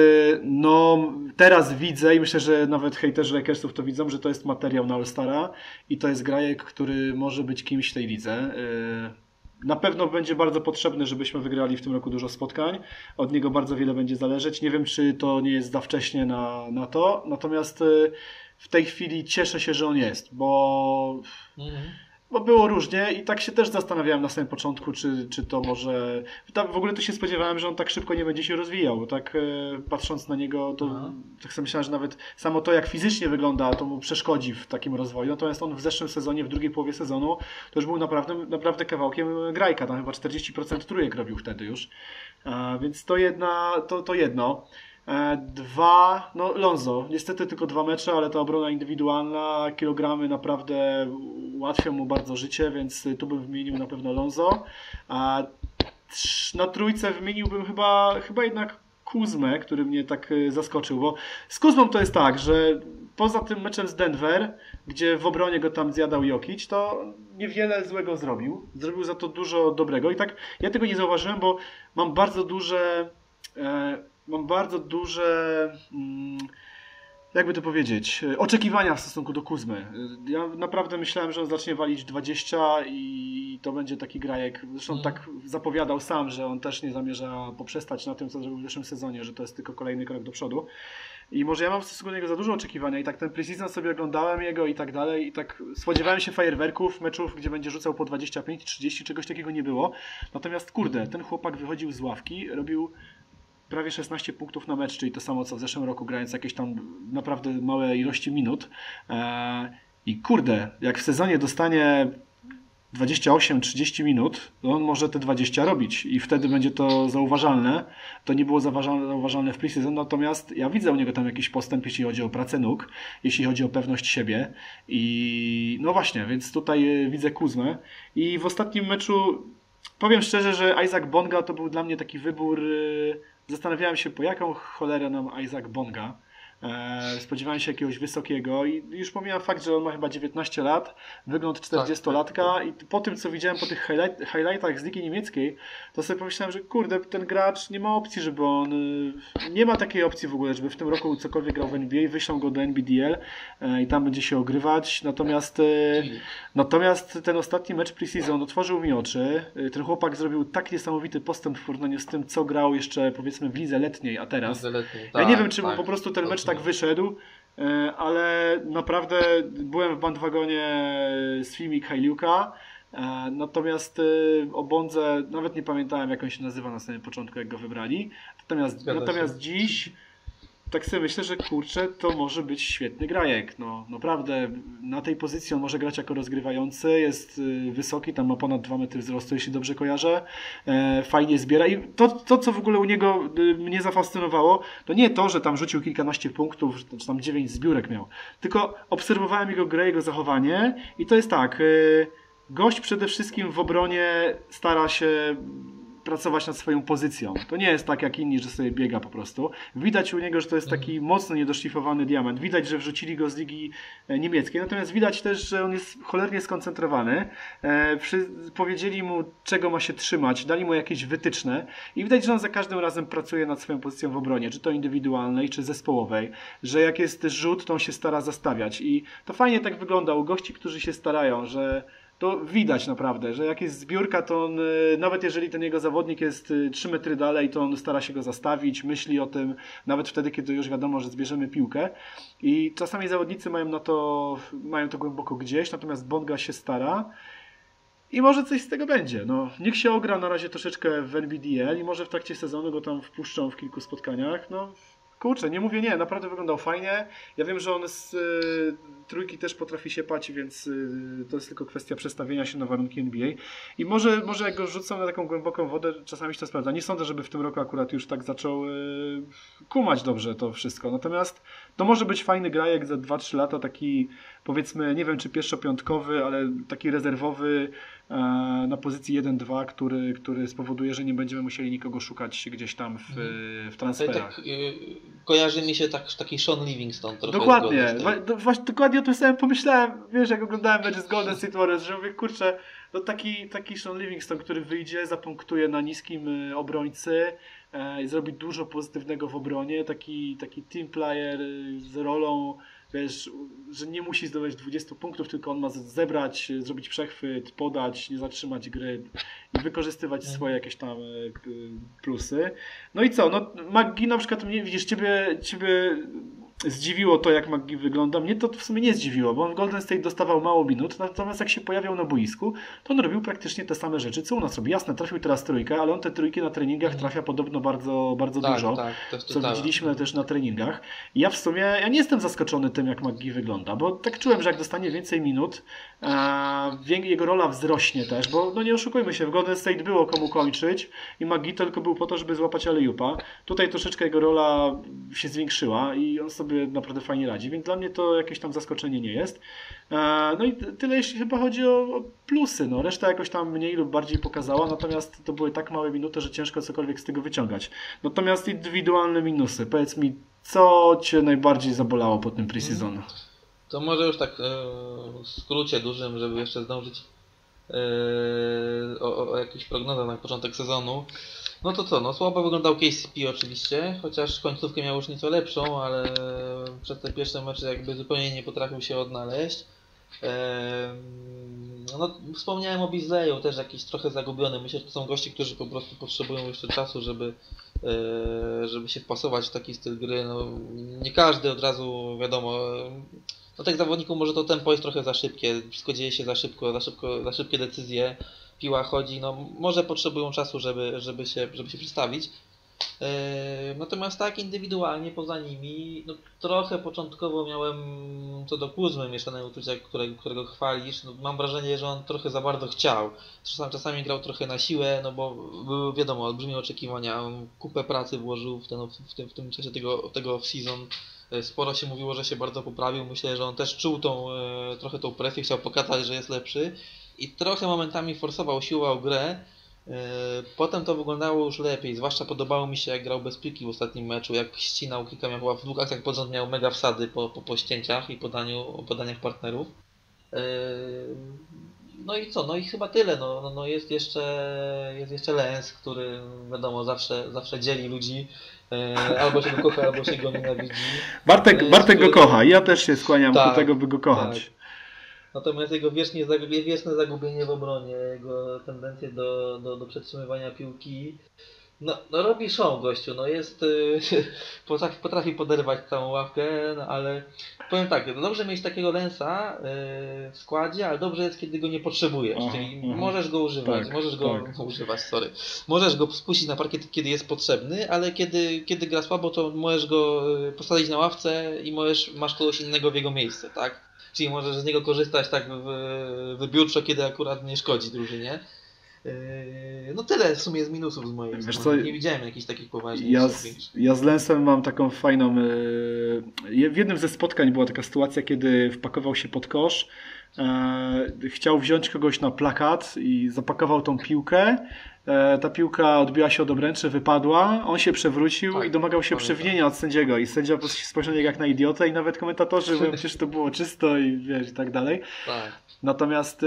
teraz widzę i myślę, że nawet hejterzy Lakersów to widzą, że to jest materiał na All-Stara i to jest grajek, który może być kimś w tej lidze. Na pewno będzie bardzo potrzebny, żebyśmy wygrali w tym roku dużo spotkań. Od niego bardzo wiele będzie zależeć. Nie wiem, czy to nie jest za wcześnie na to. Natomiast w tej chwili cieszę się, że on jest, bo było różnie i tak się też zastanawiałem na samym początku, czy to może... W ogóle to się spodziewałem, że on tak szybko nie będzie się rozwijał, bo tak patrząc na niego, to tak sobie myślałem, że nawet samo to, jak fizycznie wygląda, to mu przeszkodzi w takim rozwoju. Natomiast on w zeszłym sezonie, w drugiej połowie sezonu, to już był naprawdę kawałkiem grajka, tam chyba 40% trójek robił wtedy już. Więc to jedno. 2, Lonzo. Niestety tylko 2 mecze, ale ta obrona indywidualna, kilogramy naprawdę ułatwią mu bardzo życie, więc tu bym wymienił na pewno Lonzo. Na trójce wymieniłbym chyba jednak Kuzmę, który mnie tak zaskoczył, bo z Kuzmą to jest tak, że poza tym meczem z Denver, gdzie w obronie go tam zjadał Jokic, to niewiele złego zrobił. Zrobił za to dużo dobrego i tak ja tego nie zauważyłem, bo mam bardzo duże jakby to powiedzieć, oczekiwania w stosunku do Kuzmy. Ja naprawdę myślałem, że on zacznie walić 20 i to będzie taki grajek. Zresztą tak zapowiadał sam, że on też nie zamierza poprzestać na tym, co zrobił w zeszłym sezonie, że to jest tylko kolejny krok do przodu. I może ja mam w stosunku do niego za dużo oczekiwania i tak ten preseason sobie oglądałem jego i tak dalej i tak spodziewałem się fajerwerków, meczów, gdzie będzie rzucał po 25, 30, czegoś takiego nie było. Natomiast kurde, ten chłopak wychodził z ławki, robił prawie 16 punktów na mecz, czyli to samo co w zeszłym roku, grając jakieś tam naprawdę małe ilości minut. I kurde, jak w sezonie dostanie 28-30 minut, to on może te 20 robić i wtedy będzie to zauważalne. To nie było zauważalne w preseason, natomiast ja widzę u niego tam jakiś postęp, jeśli chodzi o pracę nóg, jeśli chodzi o pewność siebie i no właśnie, więc tutaj widzę Kuzmę i w ostatnim meczu powiem szczerze, że Isaac Bonga to był dla mnie taki wybór. Zastanawiałem się, po jaką cholerę nam Isaac Bonga. Spodziewałem się jakiegoś wysokiego i już pomijam fakt, że on ma chyba 19 lat, wygląd 40-latka i po tym, co widziałem po tych highlightach z ligi niemieckiej, to sobie pomyślałem, że kurde, ten gracz nie ma opcji, żeby on... Nie ma takiej opcji w ogóle, żeby w tym roku cokolwiek grał w NBA, wyślą go do NBDL i tam będzie się ogrywać, natomiast ten ostatni mecz preseason otworzył mi oczy. Ten chłopak zrobił tak niesamowity postęp w porównaniu z tym, co grał jeszcze powiedzmy w lidze letniej, a teraz. Ja nie wiem, czy mu po prostu ten mecz tak wyszedł, ale naprawdę byłem w bandwagonie z Fimi Kajliuka, natomiast o Bondze nawet nie pamiętałem, jak on się nazywa na samym początku, jak go wybrali. Natomiast dziś tak sobie myślę, że kurczę, to może być świetny grajek. No, naprawdę na tej pozycji on może grać jako rozgrywający, jest wysoki, tam ma ponad 2 metry wzrostu, jeśli dobrze kojarzę. Fajnie zbiera i to, co w ogóle u niego mnie zafascynowało, to nie to, że tam rzucił kilkanaście punktów, czy tam 9 zbiórek miał, tylko obserwowałem jego grę, jego zachowanie i to jest tak, gość przede wszystkim w obronie stara się pracować nad swoją pozycją. To nie jest tak jak inni, że sobie biega po prostu. Widać u niego, że to jest taki mocno niedoszlifowany diament. Widać, że wrzucili go z ligi niemieckiej. Natomiast widać też, że on jest cholernie skoncentrowany. Powiedzieli mu, czego ma się trzymać. Dali mu jakieś wytyczne. I widać, że on za każdym razem pracuje nad swoją pozycją w obronie. Czy to indywidualnej, czy zespołowej. Że jak jest rzut, to on się stara zastawiać. I to fajnie tak wygląda u gości, którzy się starają, że to widać naprawdę, że jak jest zbiórka, to on, nawet jeżeli ten jego zawodnik jest 3 metry dalej, to on stara się go zastawić, myśli o tym, nawet wtedy, kiedy już wiadomo, że zbierzemy piłkę. I czasami zawodnicy mają to głęboko gdzieś, natomiast Bonga się stara i może coś z tego będzie. No, niech się ogra na razie troszeczkę w NBDL i może w trakcie sezonu go tam wpuszczą w kilku spotkaniach. No, kurczę, nie mówię nie, naprawdę wyglądał fajnie. Ja wiem, że on z trójki też potrafi się pać, więc to jest tylko kwestia przestawienia się na warunki NBA. I może jak go rzucą na taką głęboką wodę, czasami się to sprawdza. Nie sądzę, żeby w tym roku akurat już tak zaczął kumać dobrze to wszystko. Natomiast to może być fajny grajek za 2-3 lata, taki powiedzmy, nie wiem czy pierwszopiątkowy, ale taki rezerwowy na pozycji 1-2, który spowoduje, że nie będziemy musieli nikogo szukać gdzieś tam w transferach. Tak, kojarzy mi się taki Sean Livingston trochę. Dokładnie, właśnie dokładnie o tym samym pomyślałem, wiesz, jak oglądałem mecz z Golden State Warriors, że mówię, kurczę, no taki Sean Livingston, który wyjdzie, zapunktuje na niskim obrońcy, zrobi dużo pozytywnego w obronie, taki team player z rolą, wiesz, że nie musi zdobyć 20 punktów, tylko on ma zebrać, zrobić przechwyt, podać, nie zatrzymać gry i wykorzystywać swoje jakieś tam plusy. No i co? No McGee na przykład, widzisz, ciebie zdziwiło to, jak McGee wygląda. Mnie to w sumie nie zdziwiło, bo on w Golden State dostawał mało minut, natomiast jak się pojawiał na boisku, to on robił praktycznie te same rzeczy, co u nas robi. Jasne, trafił teraz trójkę, ale on te trójki na treningach trafia podobno bardzo, bardzo dużo, co widzieliśmy też na treningach. I ja w sumie, ja nie jestem zaskoczony tym, jak McGee wygląda, bo tak czułem, że jak dostanie więcej minut, jego rola wzrośnie też, bo no nie oszukujmy się, w Golden State było komu kończyć i McGee tylko był po to, żeby złapać alley-oopa. Tutaj troszeczkę jego rola się zwiększyła i on sobie sobie naprawdę fajnie radzi, więc dla mnie to jakieś tam zaskoczenie nie jest. No i tyle jeśli chyba chodzi o plusy, no reszta jakoś tam mniej lub bardziej pokazała, natomiast to były tak małe minuty, że ciężko cokolwiek z tego wyciągać. Natomiast indywidualne minusy, powiedz mi, co Cię najbardziej zabolało po tym pre-season? To może już tak w skrócie dużym, żeby jeszcze zdążyć o jakichś prognozach na początek sezonu. No to co, no słabo wyglądał KCP oczywiście, chociaż końcówkę miał już nieco lepszą, ale przez te pierwsze mecze jakby zupełnie nie potrafił się odnaleźć. No wspomniałem o Beasleyu, też jakiś trochę zagubiony. Myślę, że to są gości, którzy po prostu potrzebują jeszcze czasu, żeby się wpasować w taki styl gry. No, nie każdy od razu, wiadomo, no tych zawodników może to tempo jest trochę za szybkie, wszystko dzieje się za szybko, za szybkie decyzje, piła chodzi, no może potrzebują czasu, żeby się przestawić. Natomiast tak indywidualnie poza nimi, no trochę początkowo miałem co do Kuzmy mieszane uczucia, którego chwalisz. No, mam wrażenie, że on trochę za bardzo chciał. Czasami grał trochę na siłę, no bo były wiadomo olbrzymie oczekiwania. On kupę pracy włożył w tym czasie tego off-season. Sporo się mówiło, że się bardzo poprawił. Myślę, że on też czuł trochę tą presję, chciał pokazać, że jest lepszy. I trochę momentami forsował, siłował grę. Potem to wyglądało już lepiej, zwłaszcza podobało mi się jak grał bez piłki w ostatnim meczu, jak ścinał kilka, chyba w dwóch akcjach pod rząd miał mega wsady po ścięciach i podaniach partnerów. No i co, no i chyba tyle, no jest jeszcze Lens, który wiadomo zawsze dzieli ludzi, albo się go kocha, albo się go nienawidzi. Bartek go kocha, ja też się skłaniam do Tak, tego, by go kochać. tak. Natomiast jego wieczne zagubienie w obronie, jego tendencje do przetrzymywania piłki, no robi show gościu, no jest, potrafi poderwać całą ławkę, no ale powiem tak, no dobrze mieć takiego Lensa w składzie, ale dobrze jest, kiedy go nie potrzebujesz, czyli możesz go używać, możesz go spuścić na parkiet, kiedy jest potrzebny, ale kiedy gra słabo, to możesz go postawić na ławce i masz kogoś innego w jego miejsce, tak? Czyli możesz z niego korzystać tak wybiórczo, kiedy akurat nie szkodzi drużynie. No tyle w sumie z minusów z mojej strony. Nie widziałem jakichś takich poważnych. Ja z Lensem mam taką fajną... W jednym ze spotkań była taka sytuacja, kiedy wpakował się pod kosz, chciał wziąć kogoś na plakat i zapakował tą piłkę. Ta piłka odbiła się od obręczy, wypadła, on się przewrócił i domagał się przewinienia od sędziego i sędzia po prostu spojrzał jak na idiotę i nawet komentatorzy mówią, przecież to było czysto i wiesz i tak dalej. Tak. Natomiast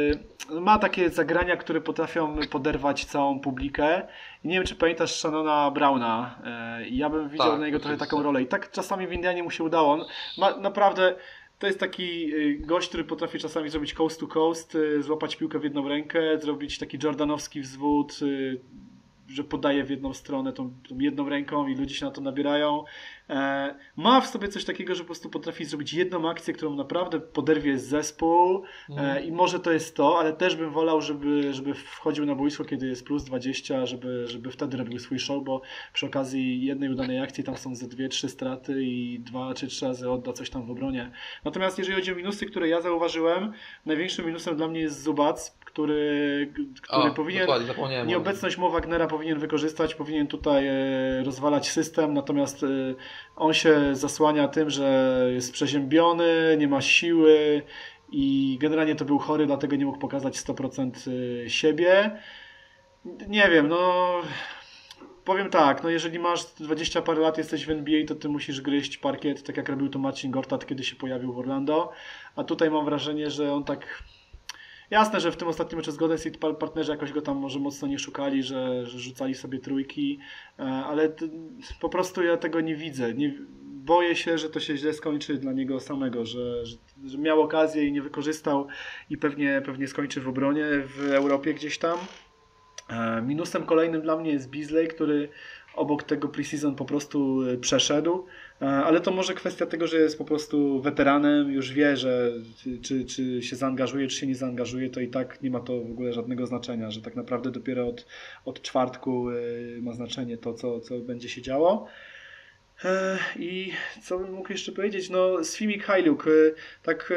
ma takie zagrania, które potrafią poderwać całą publikę. I nie wiem, czy pamiętasz Shannona Browna. Ja bym widział na niego trochę taką rolę. I tak czasami w Indianie mu się udało. On ma naprawdę... To jest taki gość, który potrafi czasami zrobić coast to coast, złapać piłkę w jedną rękę, zrobić taki jordanowski wzwód, że podaje w jedną stronę tą jedną ręką i ludzie się na to nabierają. Ma w sobie coś takiego, że po prostu potrafi zrobić jedną akcję, którą naprawdę poderwie zespół i może to jest to, ale też bym wolał, żeby wchodził na boisko, kiedy jest plus 20, żeby wtedy robił swój show, bo przy okazji jednej udanej akcji tam są ze 2-3 straty i 2 czy 3 razy odda coś tam w obronie. Natomiast jeżeli chodzi o minusy, które ja zauważyłem, największym minusem dla mnie jest Zubac, który powinien nieobecność Mo Wagnera powinien wykorzystać, powinien tutaj rozwalać system, natomiast on się zasłania tym, że jest przeziębiony, nie ma siły i generalnie to był chory, dlatego nie mógł pokazać 100% siebie. Nie wiem, no powiem tak, no jeżeli masz 20 parę lat, jesteś w NBA, to ty musisz gryźć parkiet, tak jak robił to Marcin Gortat, kiedy się pojawił w Orlando, a tutaj mam wrażenie, że on tak... Jasne, że w tym ostatnim meczu z Golden State partnerzy jakoś go tam może mocno nie szukali, że rzucali sobie trójki, ale po prostu ja tego nie widzę. Boję się, że to się źle skończy dla niego samego, że miał okazję i nie wykorzystał i pewnie skończy w obronie w Europie gdzieś tam. Minusem kolejnym dla mnie jest Beasley, który obok tego preseason po prostu przeszedł, ale to może kwestia tego, że jest po prostu weteranem, już wie, że czy się zaangażuje, czy się nie zaangażuje, to i tak nie ma to w ogóle żadnego znaczenia, że tak naprawdę dopiero od czwartku ma znaczenie to, co będzie się działo. I co bym mógł jeszcze powiedzieć? No, Svi Mykhailiuk, tak...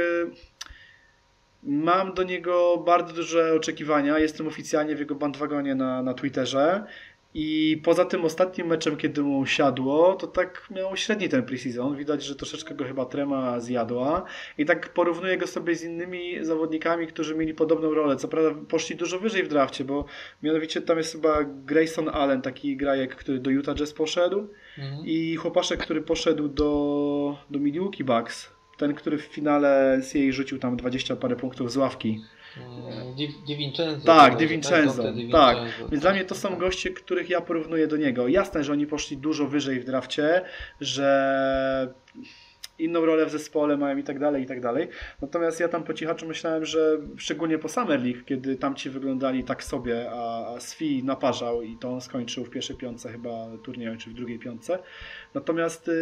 Mam do niego bardzo duże oczekiwania. Jestem oficjalnie w jego bandwagonie na Twitterze I poza tym ostatnim meczem, kiedy mu siadło, to tak miał średni ten preseason. Widać, że troszeczkę go chyba trema zjadła. I tak porównuję go sobie z innymi zawodnikami, którzy mieli podobną rolę. Co prawda poszli dużo wyżej w drafcie, bo mianowicie tam jest chyba Grayson Allen, taki grajek, który do Utah Jazz poszedł. I chłopaszek, który poszedł do Milwaukee Bucks. Ten, który w finale NCAA rzucił tam 20 parę punktów z ławki. DiVincenzo. Tak, DiVincenzo. Tak. Więc dla mnie to są goście, których ja porównuję do niego. Jasne, że oni poszli dużo wyżej w drafcie, że inną rolę w zespole mają i tak dalej, i tak dalej. Natomiast ja tam po cichaczu myślałem, że szczególnie po Summer League, kiedy tamci wyglądali tak sobie, a Svi naparzał i to on skończył w pierwszej piątce chyba turnieju, czy w drugiej piątce. Natomiast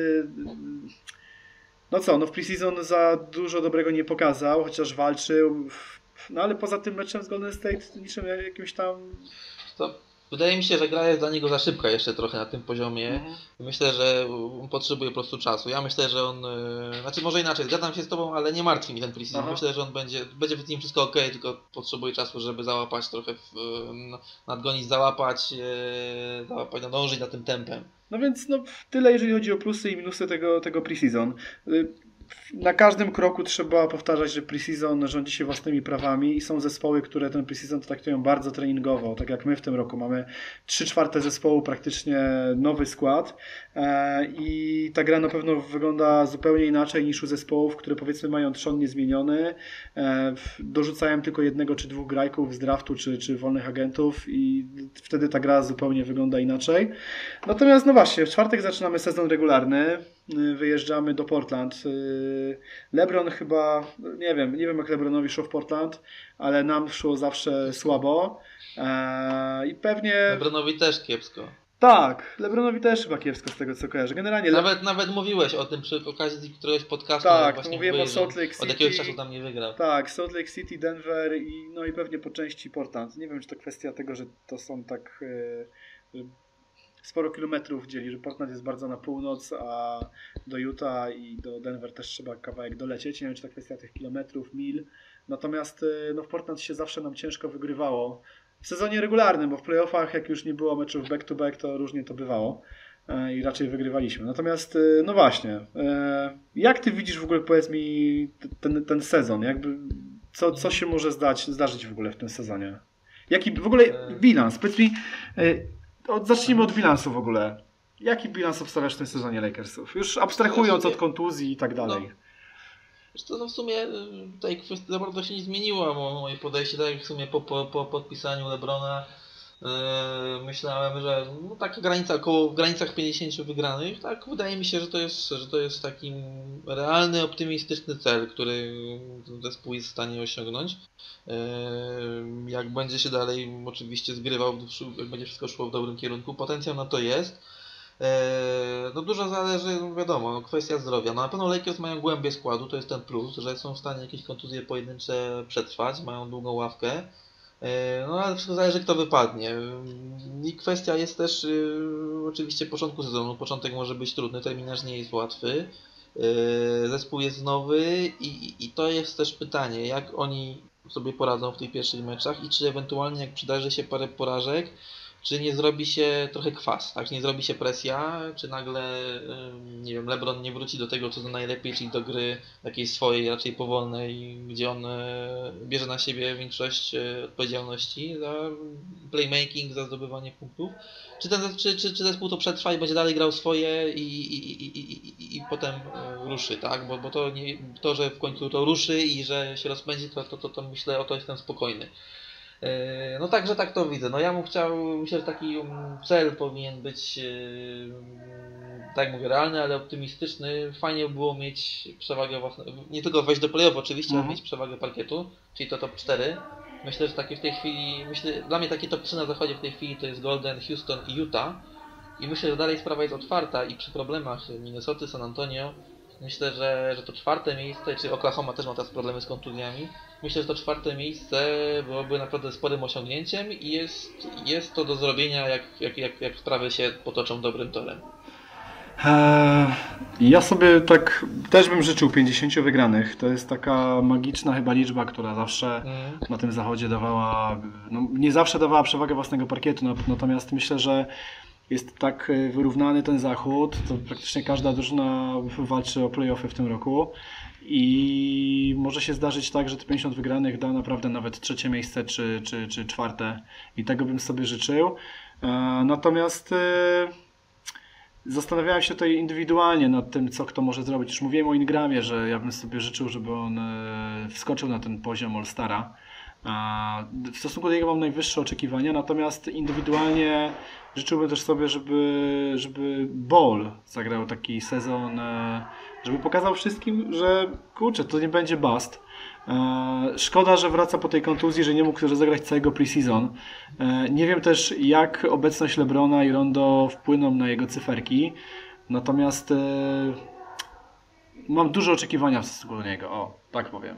no co, no w preseason za dużo dobrego nie pokazał, chociaż walczył. No ale poza tym meczem z Golden State niczym jakimś tam... To wydaje mi się, że gra jest dla niego za szybka jeszcze trochę na tym poziomie. Myślę, że on potrzebuje po prostu czasu. Ja myślę, że on... Znaczy może inaczej, zgadzam się z tobą, ale nie martwi mi ten preseason. Myślę, że on będzie w nim wszystko ok, tylko potrzebuje czasu, żeby załapać trochę, nadgonić, załapać, nadążyć za tym tempem. No więc no, tyle jeżeli chodzi o plusy i minusy tego preseason. Na każdym kroku trzeba powtarzać, że preseason rządzi się własnymi prawami i są zespoły, które ten preseason traktują bardzo treningowo, tak jak my w tym roku mamy 3/4 zespołu praktycznie nowy skład i ta gra na pewno wygląda zupełnie inaczej niż u zespołów, które powiedzmy mają trzon niezmieniony, dorzucają tylko 1 czy 2 grajków z draftu czy wolnych agentów i wtedy ta gra zupełnie wygląda inaczej. Natomiast no właśnie, w czwartek zaczynamy sezon regularny. Wyjeżdżamy do Portland. LeBron chyba, nie wiem jak LeBronowi szło w Portland, ale nam szło zawsze słabo. I pewnie... LeBronowi też kiepsko. Tak, LeBronowi też chyba kiepsko z tego co kojarzę. Generalnie nawet mówiłeś o tym przy okazji któregoś podcastu. Tak, właśnie mówiłem o Salt Lake City. Od jakiegoś czasu tam nie wygrał. Tak, Salt Lake City, Denver i pewnie po części Portland. Nie wiem, czy to kwestia tego, że to są tak... sporo kilometrów dzieli, że Portland jest bardzo na północ, a do Utah i do Denver też trzeba kawałek dolecieć. Nie wiem, czy to kwestia tych kilometrów, mil. Natomiast no, w Portland się zawsze nam ciężko wygrywało. W sezonie regularnym, bo w playoffach, jak już nie było meczów back-to-back, to różnie to bywało i raczej wygrywaliśmy. Natomiast, no właśnie, jak ty widzisz w ogóle, powiedz mi, ten sezon? Jakby, co się może zdarzyć w ogóle w tym sezonie? Jaki w ogóle bilans? Powiedz mi, zacznijmy od bilansu w ogóle. Jaki bilans obstawiasz w tym sezonie Lakersów? Już abstrahując od kontuzji i tak dalej. No w sumie tutaj kwestia za bardzo się nie zmieniła, bo moje podejście, tak jak w sumie po podpisaniu LeBrona myślałem, że no, taka granica w granicach 50 wygranych, tak wydaje mi się, że to jest taki realny, optymistyczny cel, który ten zespół jest w stanie osiągnąć. Jak będzie się dalej oczywiście zgrywał, jak będzie wszystko szło w dobrym kierunku, potencjał na to jest. No dużo zależy, no wiadomo, kwestia zdrowia. No na pewno Lakers mają głębię składu, to jest ten plus, że są w stanie jakieś kontuzje pojedyncze przetrwać, mają długą ławkę. No ale wszystko zależy, kto wypadnie. I kwestia jest też oczywiście początku sezonu. Początek może być trudny, terminarz nie jest łatwy. Zespół jest nowy i to jest też pytanie, jak oni sobie poradzą w tych pierwszych meczach i czy ewentualnie jak przydarzy się parę porażek, czy nie zrobi się trochę kwas, tak? Nie zrobi się presja, czy nagle, nie wiem, LeBron nie wróci do tego, co to najlepiej, czyli do gry takiej swojej, raczej powolnej, gdzie on bierze na siebie większość odpowiedzialności za playmaking, za zdobywanie punktów. Czy zespół to przetrwa i będzie dalej grał swoje i potem ruszy, tak? Bo to, że w końcu to ruszy i że się rozpędzi, to myślę, o to jestem spokojny. No także tak to widzę. No ja myślę, że taki cel powinien być, tak jak mówię, realny, ale optymistyczny. Fajnie by było mieć przewagę nie tylko wejść do play-off oczywiście, ale mieć przewagę parkietu, czyli to top 4. Myślę, że takie w tej chwili, dla mnie takie top 3 na zachodzie w tej chwili to jest Golden, Houston i Utah. I myślę, że dalej sprawa jest otwarta i przy problemach Minnesoty, San Antonio, myślę, że to 4. miejsce, czy Oklahoma też ma teraz problemy z kontuzjami. Myślę, że to 4. miejsce byłoby naprawdę sporym osiągnięciem i jest to do zrobienia, jak sprawy się potoczą dobrym torem. Ja sobie tak też bym życzył 50 wygranych. To jest taka magiczna chyba liczba, która zawsze na tym zachodzie dawała, no nie zawsze dawała przewagę własnego parkietu, natomiast myślę, że jest tak wyrównany ten zachód, to praktycznie każda drużyna walczy o play-offy w tym roku i może się zdarzyć tak, że te 50 wygranych da naprawdę nawet trzecie miejsce czy czwarte i tego bym sobie życzył. Natomiast zastanawiałem się tutaj indywidualnie nad tym, co kto może zrobić. Już mówiłem o Ingramie, że ja bym sobie życzył, żeby on wskoczył na ten poziom All-Stara. W stosunku do niego mam najwyższe oczekiwania, natomiast indywidualnie życzyłbym też sobie, żeby Ball zagrał taki sezon, żeby pokazał wszystkim, że kurczę, to nie będzie bust. Szkoda, że wraca po tej kontuzji, że nie mógł rozegrać całego preseason. Nie wiem też, jak obecność LeBrona i Rondo wpłyną na jego cyferki, natomiast mam duże oczekiwania w stosunku do niego, o, tak powiem.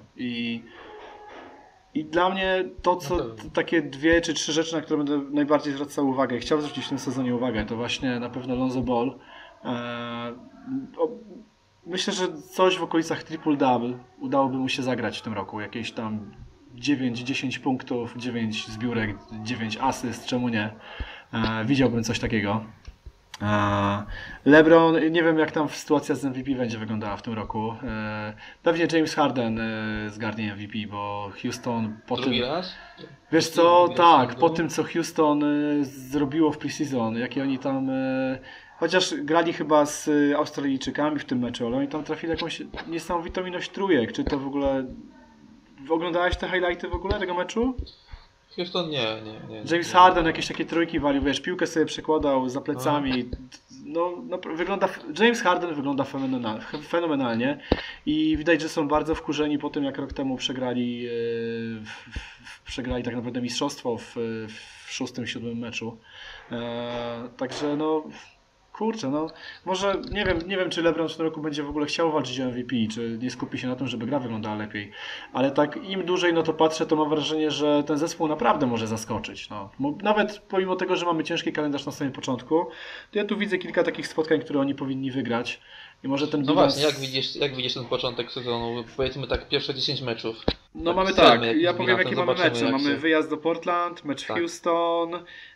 I dla mnie to, co takie 2 czy 3 rzeczy, na które będę najbardziej zwracał uwagę, chciałbym zwrócić w tym sezonie uwagę, to właśnie na pewno Lonzo Ball. Myślę, że coś w okolicach triple-double udałoby mu się zagrać w tym roku. Jakieś tam 9-10 punktów, 9 zbiórek, 9 asyst, czemu nie? Widziałbym coś takiego. LeBron, nie wiem jak tam sytuacja z MVP będzie wyglądała w tym roku. Pewnie James Harden zgarnie MVP, bo Houston po tym... raz? Wiesz co, tak, po tym co Houston zrobiło w preseason, jakie oni tam... Chociaż grali chyba z Australijczykami w tym meczu, ale oni tam trafili jakąś niesamowitą ilość trójek. Czy to w ogóle... Oglądałeś te highlighty w ogóle tego meczu? Houston nie. James Harden jakieś takie trójki walił, wiesz, piłkę sobie przekładał za plecami. No, James Harden wygląda fenomenalnie i widać, że są bardzo wkurzeni po tym, jak rok temu przegrali tak naprawdę mistrzostwo w 6-7 meczu. Także no... Kurczę, no może nie wiem, czy LeBron w tym roku będzie w ogóle chciał walczyć o MVP, czy nie skupi się na tym, żeby gra wyglądała lepiej. Ale tak im dłużej to patrzę, to mam wrażenie, że ten zespół naprawdę może zaskoczyć. No. Nawet pomimo tego, że mamy ciężki kalendarz na samym początku, to ja tu widzę kilka takich spotkań, które oni powinni wygrać. I może ten bilans... właśnie, jak widzisz ten początek sezonu? Powiedzmy tak, pierwsze 10 meczów. No mamy tak, ja powiem jakie mamy mecze. Mamy wyjazd do Portland, mecz w Houston,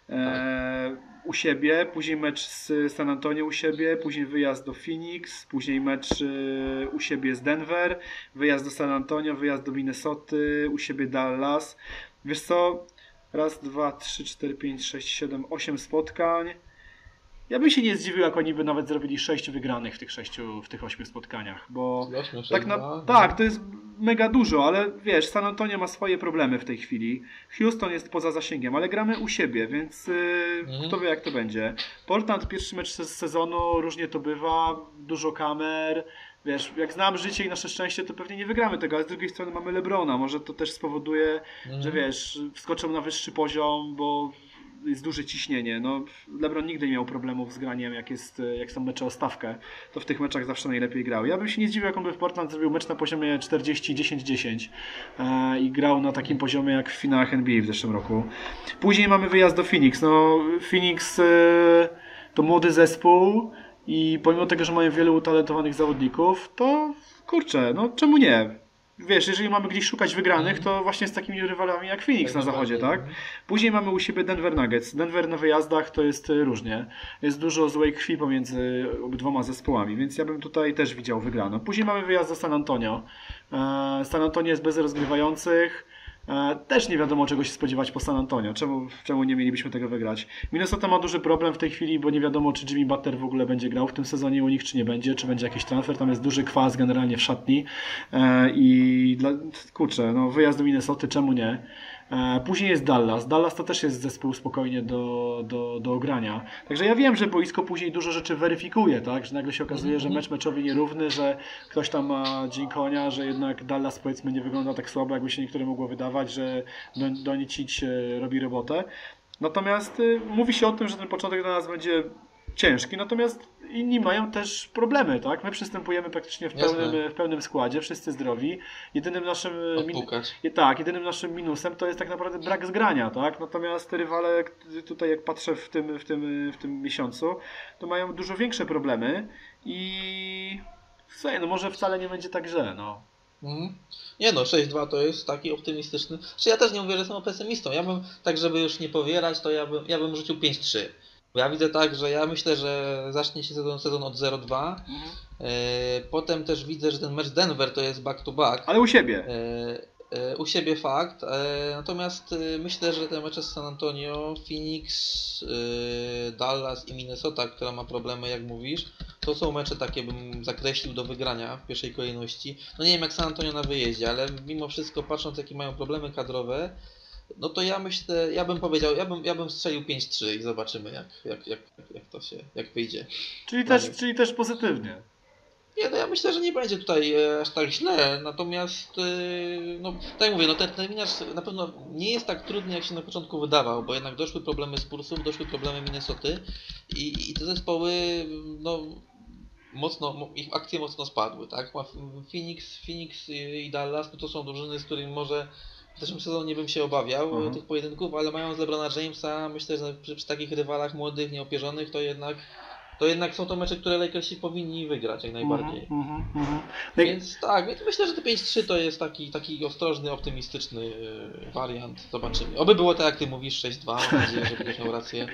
u siebie, później mecz z San Antonio u siebie, później wyjazd do Phoenix, później mecz u siebie z Denver, wyjazd do San Antonio, wyjazd do Minnesoty, u siebie Dallas. Wiesz co? 1, 2, 3, 4, 5, 6, 7, 8 spotkań. Ja bym się nie zdziwił, jak oni by nawet zrobili 6 wygranych w tych 8 spotkaniach, bo tak, to jest mega dużo, ale wiesz, San Antonio ma swoje problemy w tej chwili. Houston jest poza zasięgiem, ale gramy u siebie, więc kto wie jak to będzie. Portland, pierwszy mecz sezonu, różnie to bywa, dużo kamer. Wiesz, jak znam życie i nasze szczęście, to pewnie nie wygramy tego, ale z drugiej strony mamy LeBrona. Może to też spowoduje, że wiesz, wskoczą na wyższy poziom, bo jest duże ciśnienie. No, LeBron nigdy nie miał problemów z graniem, jak są mecze o stawkę. To w tych meczach zawsze najlepiej grał. Ja bym się nie zdziwił, jak on by w Portland zrobił mecz na poziomie 40-10-10 i grał na takim poziomie jak w finałach NBA w zeszłym roku. Później mamy wyjazd do Phoenix. No, Phoenix to młody zespół i pomimo tego, że mają wielu utalentowanych zawodników, to kurczę, no czemu nie? Wiesz, jeżeli mamy gdzieś szukać wygranych, to właśnie z takimi rywalami jak Phoenix na zachodzie, tak? Później mamy u siebie Denver Nuggets. Denver na wyjazdach to jest różnie. Jest dużo złej krwi pomiędzy obydwoma zespołami, więc ja bym tutaj też widział wygraną. Później mamy wyjazd do San Antonio. San Antonio jest bez rozgrywających. Też nie wiadomo czego się spodziewać po San Antonio. Czemu nie mielibyśmy tego wygrać? Minnesota ma duży problem w tej chwili, bo nie wiadomo czy Jimmy Butler w ogóle będzie grał w tym sezonie u nich, czy nie będzie, czy będzie jakiś transfer. Tam jest duży kwas generalnie w szatni kurczę, no wyjazd do Minnesoty, czemu nie? Później jest Dallas. Dallas to też jest zespół spokojnie do ogrania. Także ja wiem, że boisko później dużo rzeczy weryfikuje, tak? Że nagle się okazuje, że mecz meczowi nierówny, że ktoś tam ma dzień konia, że jednak Dallas powiedzmy nie wygląda tak słabo, jakby się niektórym mogło wydawać, że Doncic robi robotę. Natomiast mówi się o tym, że ten początek dla nas będzie ciężki, natomiast inni mają też problemy, tak? My przystępujemy praktycznie w pełnym składzie, wszyscy zdrowi. Jedynym naszym jedynym naszym minusem to jest tak naprawdę brak zgrania, tak? Natomiast rywale tutaj, jak patrzę w tym miesiącu, to mają dużo większe problemy i słuchaj, no może wcale nie będzie tak źle, no. Nie no, 6-2 to jest taki optymistyczny. Czy ja też nie mówię, że jestem pesymistą. Ja bym, tak żeby już nie powierać, to ja bym rzucił 5-3. Bo ja widzę tak, że ja myślę, że zacznie się sezon od 0-2. Potem też widzę, że ten mecz Denver to jest back-to-back. Ale u siebie. U siebie fakt. Natomiast myślę, że te mecze z San Antonio, Phoenix, Dallas i Minnesota, która ma problemy, jak mówisz, to są mecze takie, bym zakreślił do wygrania w pierwszej kolejności. No nie wiem jak San Antonio na wyjeździe, ale mimo wszystko patrząc jakie mają problemy kadrowe, no to ja myślę, ja bym powiedział, ja bym strzelił 5-3 i zobaczymy jak to się, jak wyjdzie. Czyli też pozytywnie. Nie, no ja myślę, że nie będzie tutaj aż tak źle, natomiast no tak jak mówię, no ten terminarz na pewno nie jest tak trudny jak się na początku wydawał, bo jednak doszły problemy Spursów, doszły problemy Minnesoty i te zespoły, no ich akcje mocno spadły, tak? Phoenix i Dallas, no to są drużyny, z którymi może w zeszłym sezonie bym się obawiał tych pojedynków, ale mając LeBrona Jamesa, myślę, że przy takich rywalach młodych, nieopierzonych, to jednak są to mecze, które Lakersi powinni wygrać jak najbardziej. Więc tak, więc myślę, że te 5-3 to jest taki ostrożny, optymistyczny wariant. Zobaczymy. Oby było tak jak ty mówisz, 6-2. Mam nadzieję, że będziesz miał rację.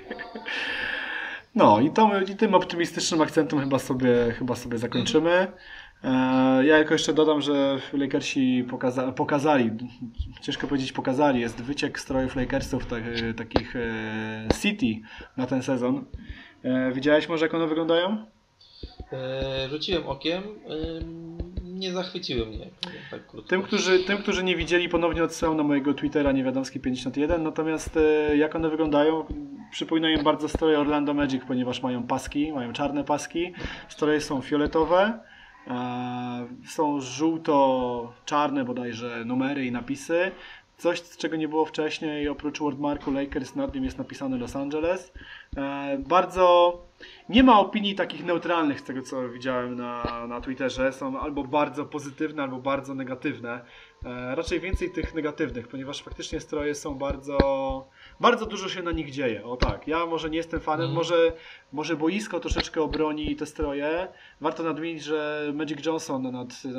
No i tym optymistycznym akcentem chyba sobie zakończymy. Ja jako jeszcze dodam, że Lakersi pokazali, ciężko powiedzieć pokazali, jest wyciek strojów Lakersów, takich City na ten sezon. Widziałeś może jak one wyglądają? Rzuciłem okiem, nie zachwyciły mnie. Tak krótko. Tym, którzy nie widzieli, ponownie odsyłam na mojego Twittera Niewiadomski51, natomiast jak one wyglądają, przypominają bardzo stroje Orlando Magic, ponieważ mają paski, mają czarne paski, stroje są fioletowe, są żółto-czarne bodajże numery i napisy. Coś, czego nie było wcześniej, oprócz wordmarku Lakers, nad nim jest napisane Los Angeles. Bardzo nie ma opinii takich neutralnych z tego, co widziałem na Twitterze. Są albo bardzo pozytywne, albo bardzo negatywne. Raczej więcej tych negatywnych, ponieważ faktycznie stroje są bardzo dużo się na nich dzieje. O tak, ja może nie jestem fanem, może boisko troszeczkę obroni te stroje. Warto nadmienić, że Magic Johnson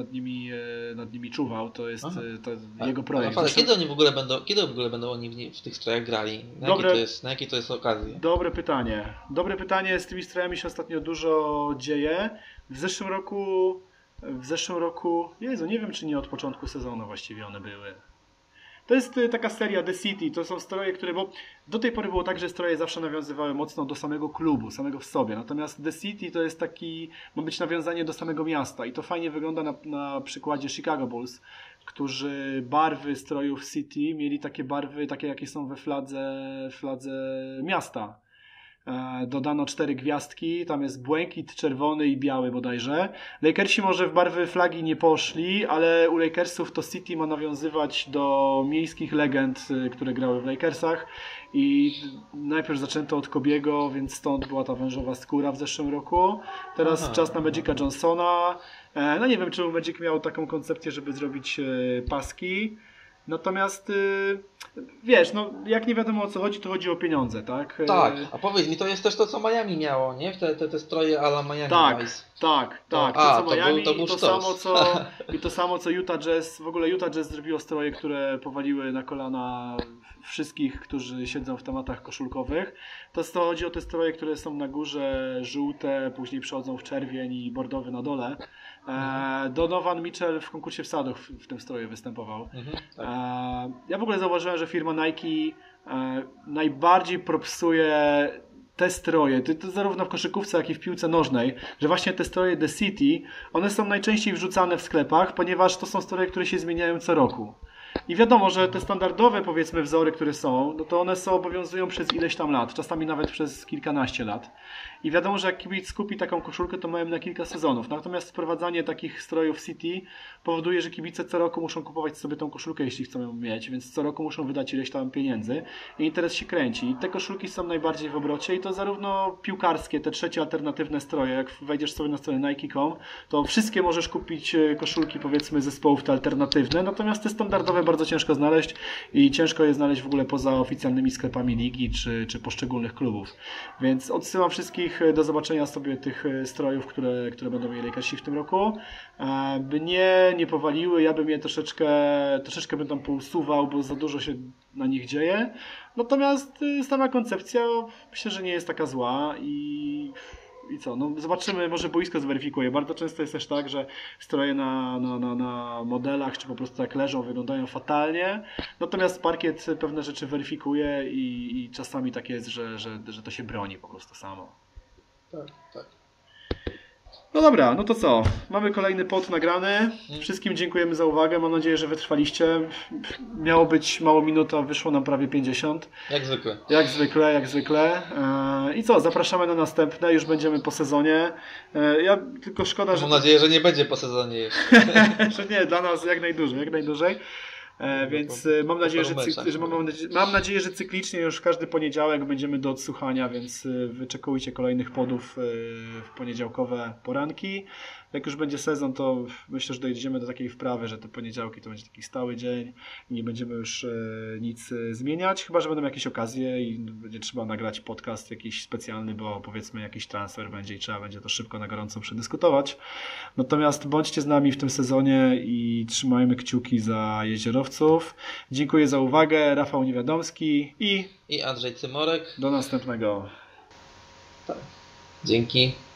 nad nimi czuwał. To jest jego projekt. Ale kiedy oni w ogóle będą oni w tych strojach grali? Na jakiej to jest okazji? Dobre pytanie. Z tymi strojami się ostatnio dużo dzieje. W zeszłym roku, Jezu, nie wiem czy nie od początku sezonu właściwie one były. To jest taka seria The City, to są stroje, bo do tej pory było tak, że stroje zawsze nawiązywały mocno do samego klubu, samego w sobie. Natomiast The City to jest ma być nawiązanie do samego miasta i to fajnie wygląda na przykładzie Chicago Bulls, którzy barwy strojów City mieli takie barwy, takie jakie są we fladze miasta. Dodano 4 gwiazdki, tam jest błękit, czerwony i biały bodajże. Lakersi może w barwy flagi nie poszli, ale u Lakersów to City ma nawiązywać do miejskich legend, które grały w Lakersach i najpierw zaczęto od Kobiego, więc stąd była ta wężowa skóra w zeszłym roku. Teraz czas na Magica Johnsona. No nie wiem, czy Magic miał taką koncepcję, żeby zrobić paski. Natomiast wiesz, no jak nie wiadomo o co chodzi, to chodzi o pieniądze, tak? Tak, a powiedz mi, to jest też to, co Miami miało, nie? Te stroje a la Miami Vice. Tak. To co Miami i to samo co Utah Jazz. W ogóle Utah Jazz zrobiło stroje, które powaliły na kolana wszystkich, którzy siedzą w tematach koszulkowych. To chodzi o te stroje, które są na górze żółte, później przechodzą w czerwień i bordowy na dole. Donovan Mitchell w konkursie wsadów w tym stroju występował. Tak. Ja w ogóle zauważyłem, że firma Nike najbardziej propsuje te stroje, to zarówno w koszykówce, jak i w piłce nożnej, że właśnie te stroje The City, one są najczęściej wrzucane w sklepach, ponieważ to są stroje, które się zmieniają co roku. I wiadomo, że te standardowe, powiedzmy, wzory, które są, no to one obowiązują przez ileś tam lat, czasami nawet przez kilkanaście lat. I wiadomo, że jak kibic kupi taką koszulkę, to mają na kilka sezonów. Natomiast wprowadzanie takich strojów City powoduje, że kibice co roku muszą kupować sobie tą koszulkę, jeśli chcą ją mieć, więc co roku muszą wydać ileś tam pieniędzy i interes się kręci. I te koszulki są najbardziej w obrocie i to zarówno piłkarskie, te trzecie alternatywne stroje, jak wejdziesz sobie na stronę Nike.com, to wszystkie możesz kupić koszulki, powiedzmy, zespołów te alternatywne, natomiast te standardowe bardzo ciężko znaleźć i ciężko je znaleźć w ogóle poza oficjalnymi sklepami ligi czy poszczególnych klubów. Więc odsyłam wszystkich do zobaczenia sobie tych strojów, które będą mieli Lakersi w tym roku. By nie powaliły, ja bym je troszeczkę bym tam pousuwał, bo za dużo się na nich dzieje. Natomiast sama koncepcja myślę, że nie jest taka zła i co, no zobaczymy, może boisko zweryfikuje. Bardzo często jest też tak, że stroje na modelach, czy po prostu tak leżą, wyglądają fatalnie. Natomiast parkiet pewne rzeczy weryfikuje i czasami tak jest, że to się broni po prostu samo. Tak. No dobra, no to co? Mamy kolejny pod nagrany. Wszystkim dziękujemy za uwagę. Mam nadzieję, że wytrwaliście. Miało być mało minut, a wyszło nam prawie 50. Jak zwykle. I co? Zapraszamy na następne. Już będziemy po sezonie. Ja tylko szkoda, że... Mam nadzieję, że nie będzie po sezonie jeszcze. że nie, dla nas jak najdłużej. Więc mam nadzieję, że cyklicznie już każdy poniedziałek będziemy do odsłuchania, więc wyczekujcie kolejnych podów w poniedziałkowe poranki. Jak już będzie sezon, to myślę, że dojdziemy do takiej wprawy, że te poniedziałki to będzie taki stały dzień i nie będziemy już nic zmieniać, chyba że będą jakieś okazje i będzie trzeba nagrać podcast jakiś specjalny, bo powiedzmy jakiś transfer będzie i trzeba będzie to szybko na gorąco przedyskutować. Natomiast bądźcie z nami w tym sezonie i trzymajmy kciuki za jeziorowców. Dziękuję za uwagę. Rafał Niewiadomski i Andrzej Cymorek. Do następnego. Tak. Dzięki.